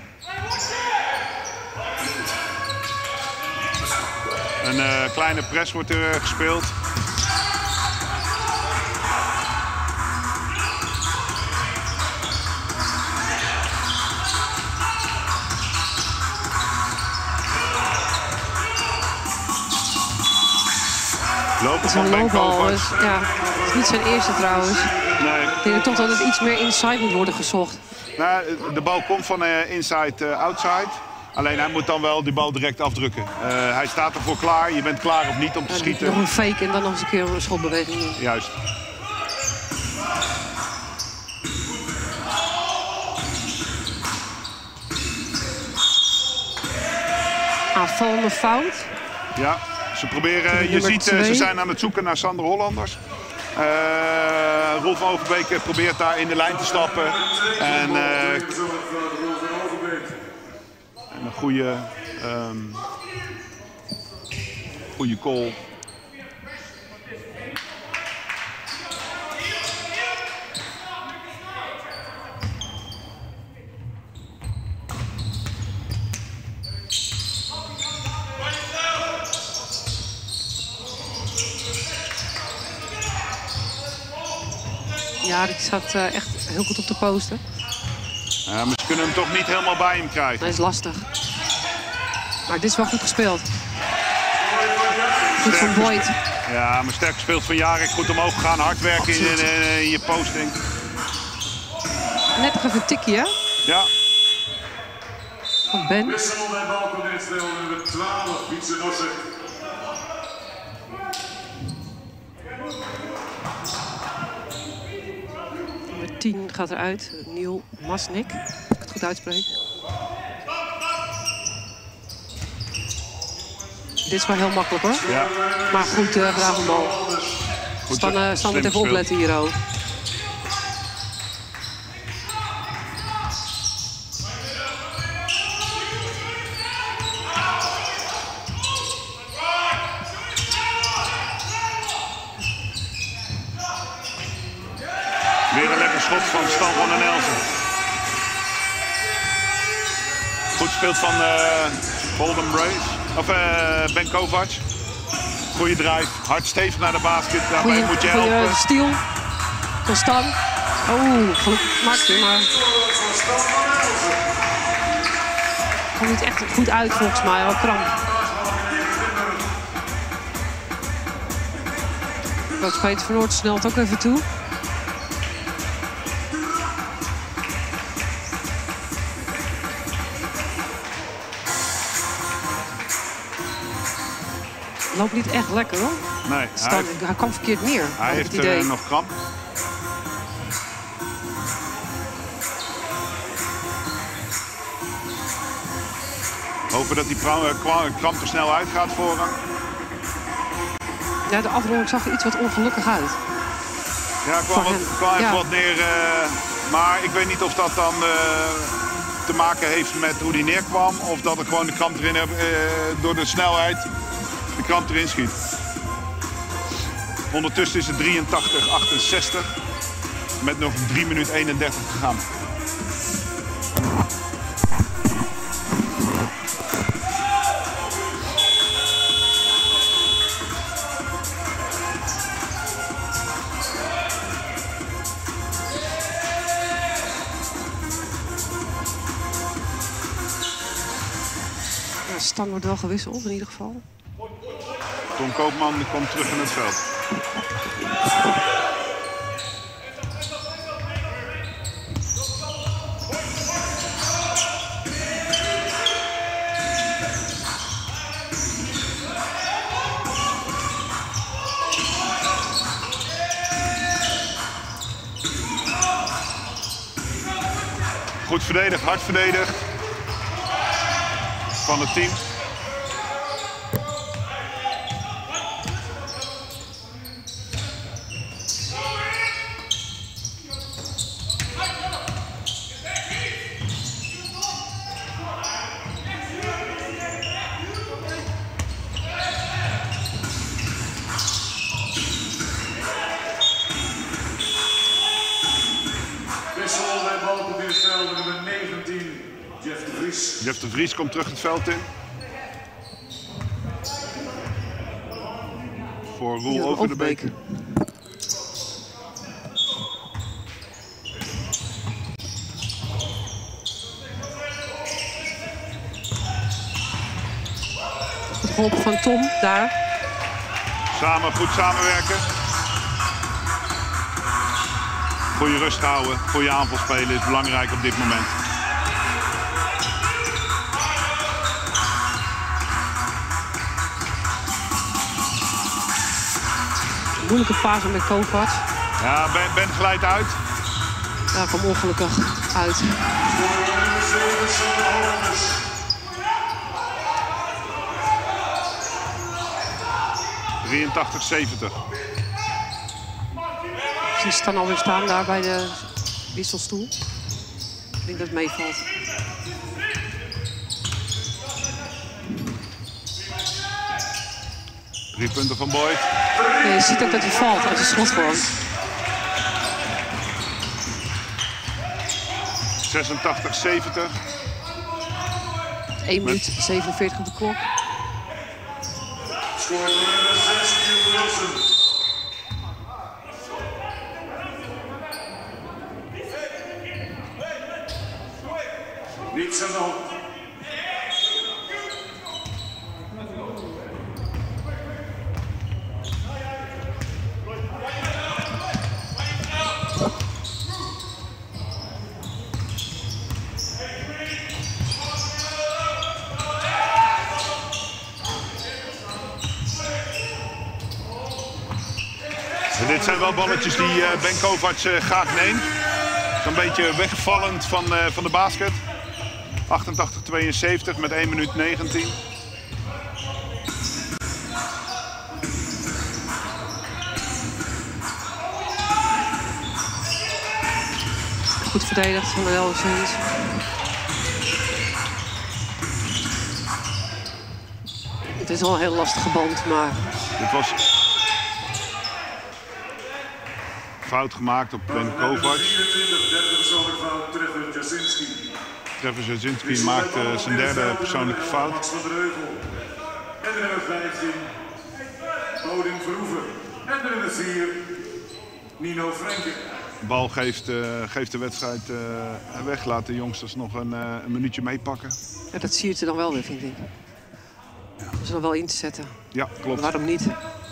Een kleine press wordt er gespeeld. Lopen van Ben Kovacs. Ja, het is niet zijn eerste trouwens. Nee. Ik denk toch dat het iets meer inside moet worden gezocht. Nou, de bal komt van inside, outside. Alleen hij moet dan wel die bal direct afdrukken. Hij staat ervoor klaar. Je bent klaar of niet om te schieten. Nog een fake en dan nog eens een keer een schotbeweging doen. Juist. Aanvallende fout. Ja, ze proberen, je ziet, ze zijn aan het zoeken naar Sander Hollanders. Rolf van Overbeek probeert daar in de lijn te stappen. En een goede call. Ja, die zat echt heel goed op de posten. Maar ze kunnen hem toch niet helemaal bij hem krijgen. Dat is lastig. Maar dit is wel goed gespeeld. Goed van Boyd. Ja, maar sterk gespeeld van Jarek. Goed omhoog gegaan, hard werken in je posting. Net nog even een tikje, hè? Ja. Van Ben. Wissel bij balkon instellen, nummer 12, Wietse Nossen. Nummer 10 gaat eruit. Neil Masnik, als ik het goed uitspreek. Dit is wel heel makkelijk, hoor. Ja. Maar goed gedaan van bal. Stan moet even opletten hier ook. Weer een lekker schot van Stan van den Elzen. Goed gespeeld van Golden Brace. Of Ben Kovac. Goeie drive. Hard stevig naar de basket. Daarbij moet je helpen. Goeie steal van Stan. Oh, gelukkig maakt hij, maar... Komt niet echt goed uit volgens mij. Wel kramp. Coach Peter van Noort snelt ook even toe. Loopt niet echt lekker, hoor. Nee, hij kwam verkeerd neer. Hij heeft nog kramp. Hopen dat die kramp er snel uit gaat voor hem. Ja, de afronding zag er iets wat ongelukkig uit. Ja, kwam even wat neer. Maar ik weet niet of dat dan te maken heeft met hoe die neerkwam. Of dat er gewoon de kramp erin door de snelheid de kramp erin schiet. Ondertussen is het 83-68. Met nog 3 minuten 31 te gaan. Stan wordt wel gewisseld in ieder geval. Tom Koopman komt terug in het veld. Goed verdedigd, hard verdedigd van het team. Jeff de Vries komt terug het veld in. Voor Roel Overbeek. Goed geholpen van Tom daar. Goed samenwerken. voor je rust houden, voor je aanvalspelen is belangrijk op dit moment. Moeilijke fase met Kovac. Ja, Ben glijdt uit. Daar kwam ongelukkig uit. 83-70. Ze staan alweer staan daar bij de wisselstoel. Ik denk dat het meevalt. Drie punten van Boyd. Ja, je ziet ook dat hij valt uit de slotvorm. 86-70. 1 minuut 47 op de klok. Scoort nummer 6, Hugh Wilson. Niets aan de hand. Dit zijn wel balletjes die Ben Kovac graag neemt. Zo'n beetje wegvallend van de basket. 88-72 met 1 minuut 19. Goed verdedigd van de Elvisons. Het is wel een heel lastige band, maar... Dit was fout gemaakt op Ben Kovac. 24, derde persoonlijke fout, Trevor Jasinski. Trevor Jasinski maakt zijn derde persoonlijke fout. Max van der Heuvel. En de nummer 15, Odin Verhoeven. En de nummer 4, Nino Frenke. De bal geeft de wedstrijd weg. Laat de jongsters nog een minuutje meepakken. Ja, dat siert ze dan wel weer, vind ik. Om ze nog wel in te zetten. Ja, klopt. Waarom niet?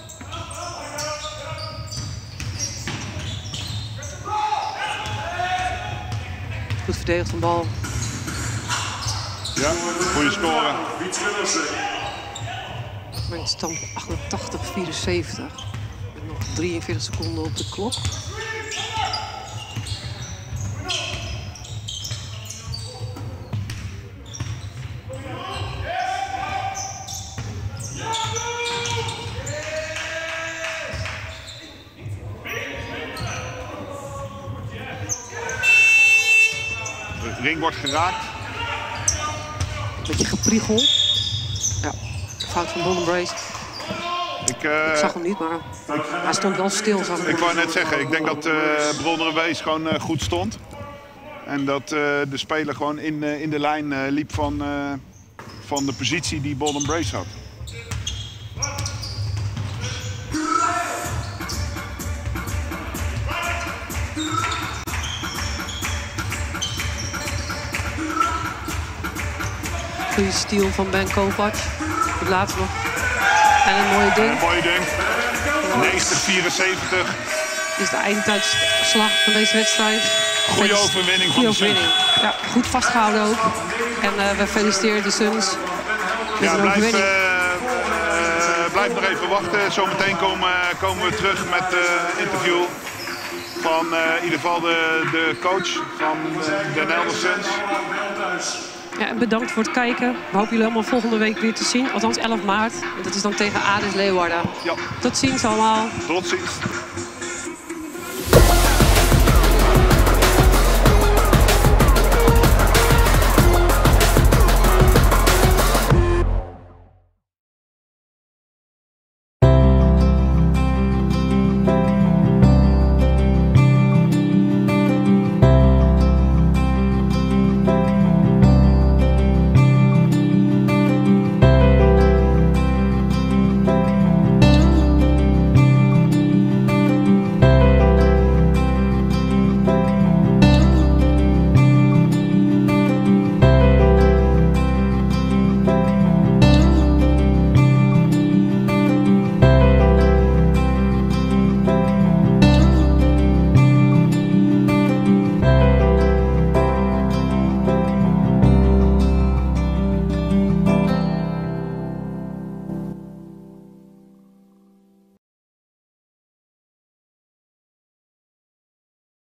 Goed verdedigd van bal. Ja, goede score. Mijn stand 88-74. Met nog 43 seconden op de klok. De ring wordt geraakt. Een beetje gepriegel. Ja, fout van Bollenbrace. Ik zag hem niet, maar hij stond wel stil. Ik wou net zeggen, ik denk dat Bronner Wees gewoon goed stond. En dat de speler gewoon in de lijn liep van de positie die Bollenbrace had. Goede steal van Ben Kovac. Het laatste nog. En een mooie ding. Een mooie ding. 90-74. Dit is de eindtijdslag van deze wedstrijd. Goede overwinning van de Suns. Ja, goed vastgehouden ook. En we feliciteren de Suns met een overwinning. Blijf nog even wachten. Zometeen komen we terug met het interview van in ieder geval de coach van de Nelder Suns. Ja, en bedankt voor het kijken. We hopen jullie allemaal volgende week weer te zien. Althans 11 maart. En dat is dan tegen ADES Leeuwarden. Ja. Tot ziens allemaal. Tot ziens.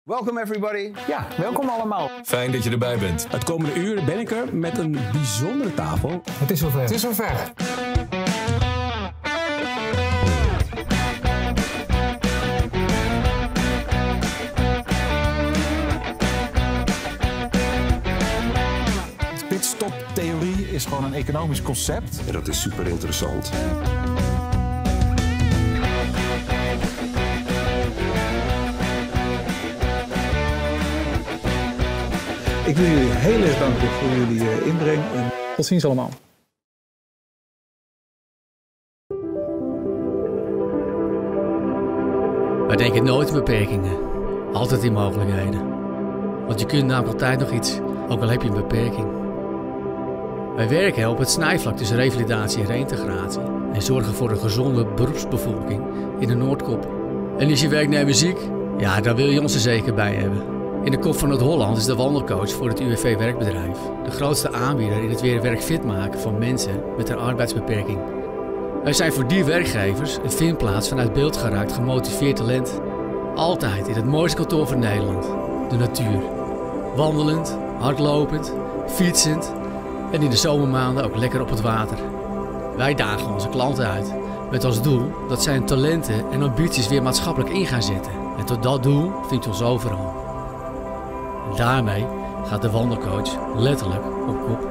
Welcome everybody. Ja, welkom allemaal. Fijn dat je erbij bent. Het komende uur ben ik er met een bijzondere tafel. Het is zover. Het is zover. Pitstop-theorie is gewoon een economisch concept. En dat is super interessant. Ik wil jullie heel erg danken voor jullie inbreng. En tot ziens allemaal. Wij denken nooit in beperkingen, altijd in mogelijkheden. Want je kunt namelijk altijd nog iets, ook al heb je een beperking. Wij werken op het snijvlak tussen revalidatie en reïntegratie en zorgen voor een gezonde beroepsbevolking in de Noordkop. En is je werknemer ziek? Ja, daar wil je ons er zeker bij hebben. In de Kop van Noord-Holland is de wandelcoach voor het UWV werkbedrijf de grootste aanbieder in het weer werkfit maken van mensen met een arbeidsbeperking. Wij zijn voor die werkgevers een vindplaats vanuit beeld geraakt gemotiveerd talent. Altijd in het mooiste kantoor van Nederland, de natuur. Wandelend, hardlopend, fietsend en in de zomermaanden ook lekker op het water. Wij dagen onze klanten uit met als doel dat zij hun talenten en ambities weer maatschappelijk in gaan zetten. En tot dat doel vindt u ons overal. En daarmee gaat de wandelcoach letterlijk op kop.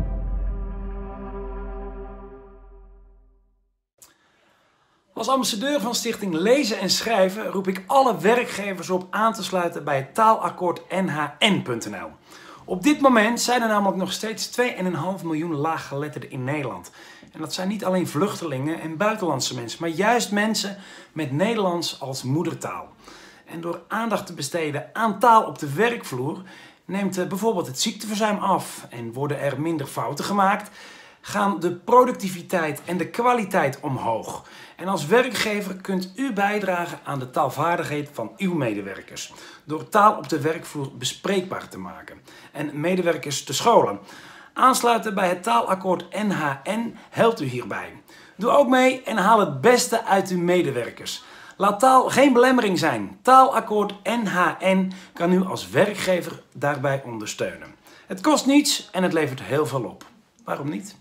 Als ambassadeur van Stichting Lezen en Schrijven roep ik alle werkgevers op aan te sluiten bij het taalakkoord nhn.nl. Op dit moment zijn er namelijk nog steeds 2,5 miljoen laaggeletterden in Nederland. En dat zijn niet alleen vluchtelingen en buitenlandse mensen, maar juist mensen met Nederlands als moedertaal. En door aandacht te besteden aan taal op de werkvloer neemt bijvoorbeeld het ziekteverzuim af en worden er minder fouten gemaakt, gaan de productiviteit en de kwaliteit omhoog. En als werkgever kunt u bijdragen aan de taalvaardigheid van uw medewerkers door taal op de werkvloer bespreekbaar te maken en medewerkers te scholen. Aansluiten bij het taalakkoord NHN helpt u hierbij. Doe ook mee en haal het beste uit uw medewerkers. Laat taal geen belemmering zijn. Taalakkoord NHN kan u als werkgever daarbij ondersteunen. Het kost niets en het levert heel veel op. Waarom niet?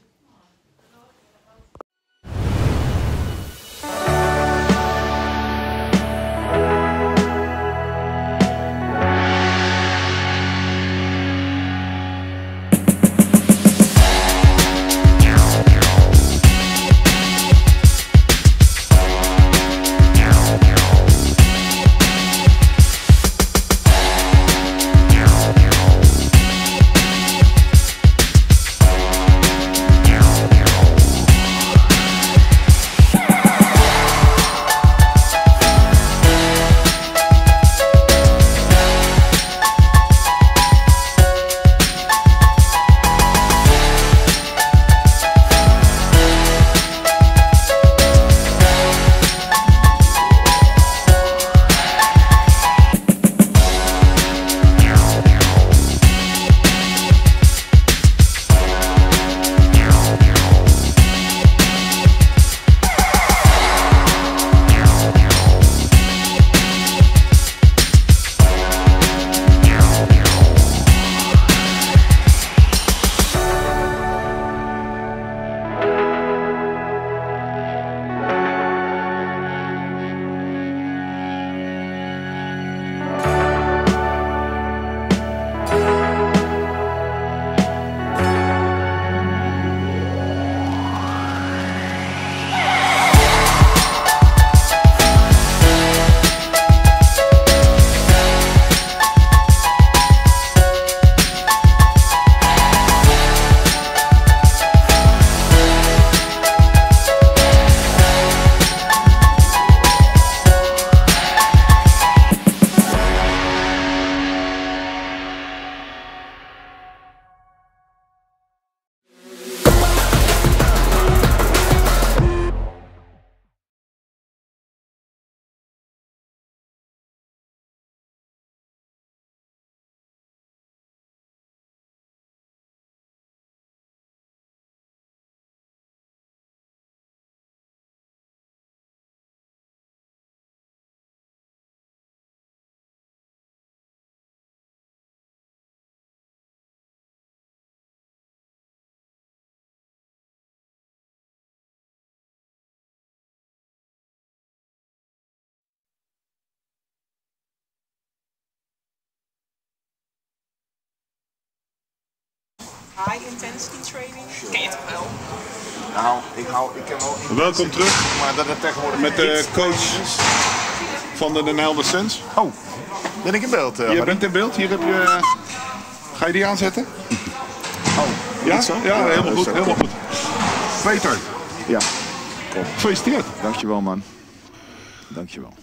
High intensity training? Ken je toch wel? Nou, ik ken wel... Welkom terug maar dat het tegenwoordig met de coach van de Den Helder Suns. Oh, ben ik in beeld? Je bent in beeld. Hier heb je... Ga je die aanzetten? Oh, ja? Zo? Ja, helemaal goed. Helemaal goed. Peter. Ja. Kom. Gefeliciteerd. Dankjewel, man. Dankjewel.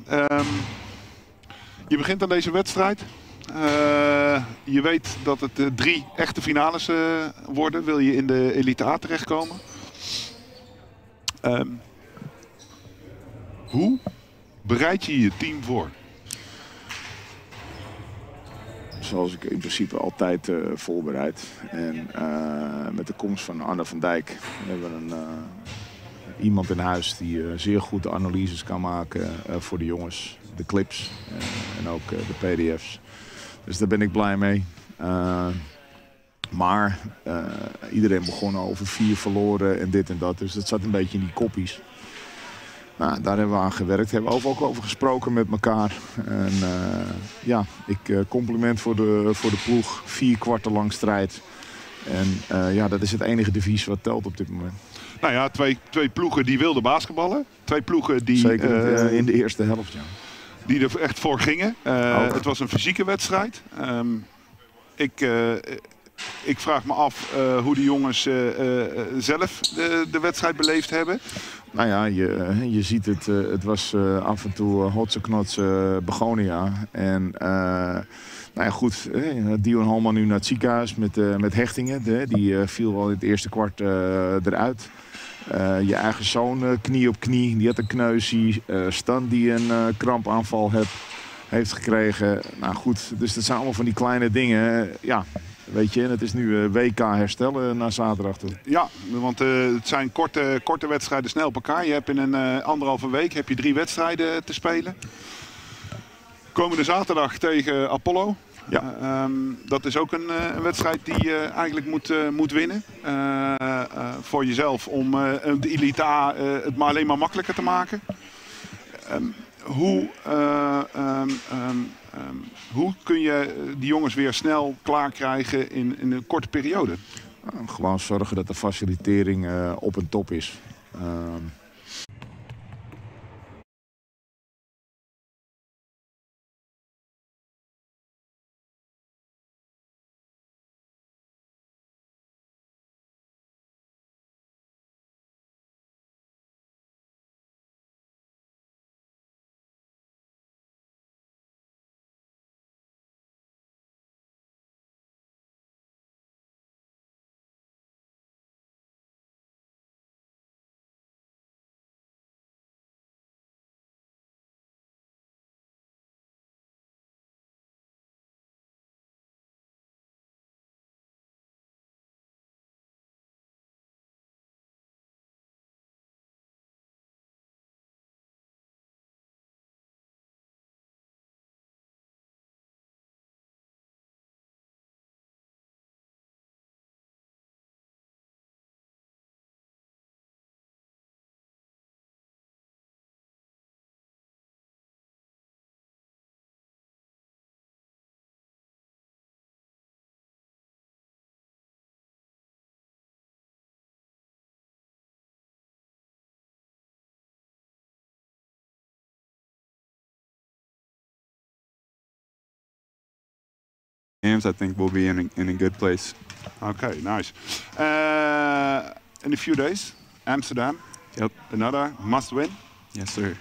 Je begint aan deze wedstrijd. Je weet dat het 3 echte finales worden. Wil je in de Elite A terechtkomen? Hoe bereid je je team voor? Zoals ik in principe altijd voorbereid. En met de komst van Arne van Dijk hebben we iemand in huis die zeer goed de analyses kan maken voor de jongens. De clips en ook de pdf's. Dus daar ben ik blij mee. Maar iedereen begon over 4 verloren en dit en dat. Dus dat zat een beetje in die koppies. Nou, daar hebben we aan gewerkt. Hebben we ook over gesproken met elkaar. En ja, compliment voor de ploeg. 4 kwarten lang strijd. En ja, dat is het enige devies wat telt op dit moment. Nou ja, twee ploegen die wilden basketballen. 2 ploegen die... Zeker in de eerste helft, ja. Die er echt voor gingen. Het was een fysieke wedstrijd. Ik vraag me af hoe de jongens zelf de wedstrijd beleefd hebben. Nou ja, je ziet het. Het was af en toe hotse knotse begonia. En nou ja, goed. Dion Holman nu naar het ziekenhuis met hechtingen. Die viel wel in het eerste kwart eruit. Je eigen zoon knie op knie. Die had een kneusie. Stan die een krampaanval heeft gekregen. Nou goed, dus dat zijn allemaal van die kleine dingen. Ja. Weet je, het is nu WK herstellen na zaterdag toe. Ja, want het zijn korte wedstrijden snel op elkaar. Je hebt in een 1,5 week heb je 3 wedstrijden te spelen. Komende zaterdag tegen Apollo. Ja. Dat is ook een wedstrijd die je eigenlijk moet winnen. Voor jezelf om de Elite A het maar alleen maar makkelijker te maken. Hoe kun je die jongens weer snel klaar krijgen in een korte periode? Gewoon zorgen dat de facilitering op en top is. Games, I think we'll be in a good place. Okay, nice. In a few days, Amsterdam. Yep. Another must win. Yes, sir.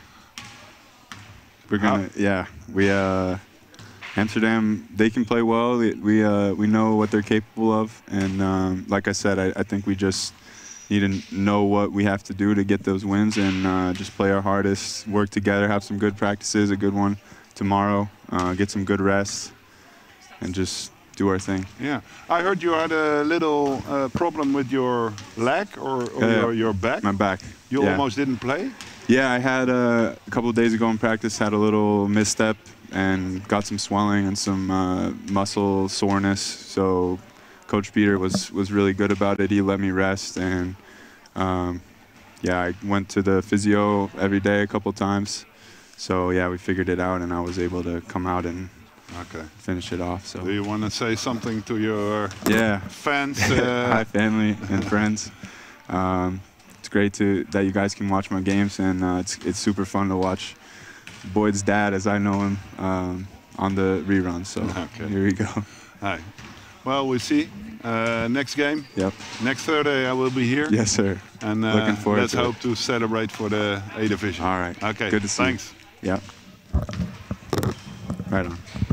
We're gonna, yeah. We Amsterdam, they can play well. We know what they're capable of, and like I said, I think we just need to know what we have to do to get those wins, and just play our hardest, work together, have some good practices, a good one tomorrow, get some good rest, and just do our thing. Yeah, I heard you had a little problem with your leg or your back. My back. You almost didn't play? Yeah, I had a couple of days ago in practice, had a little misstep and got some swelling and some muscle soreness. So Coach Peter was really good about it. He let me rest, and yeah, I went to the physio every day a couple times. So yeah, we figured it out, and I was able to come out and finish it off. So. Do you want to say something to your fans? Hi, family and friends. It's great that you guys can watch my games, and it's super fun to watch Boyd's dad, as I know him, on the reruns. So here we go. Hi. Well, we'll see. Next game. Yep. Next Thursday I will be here. Yes, sir. And looking forward let's hope to celebrate for the A division. All right. Okay. Good to see Thanks. you. Yep. Right on.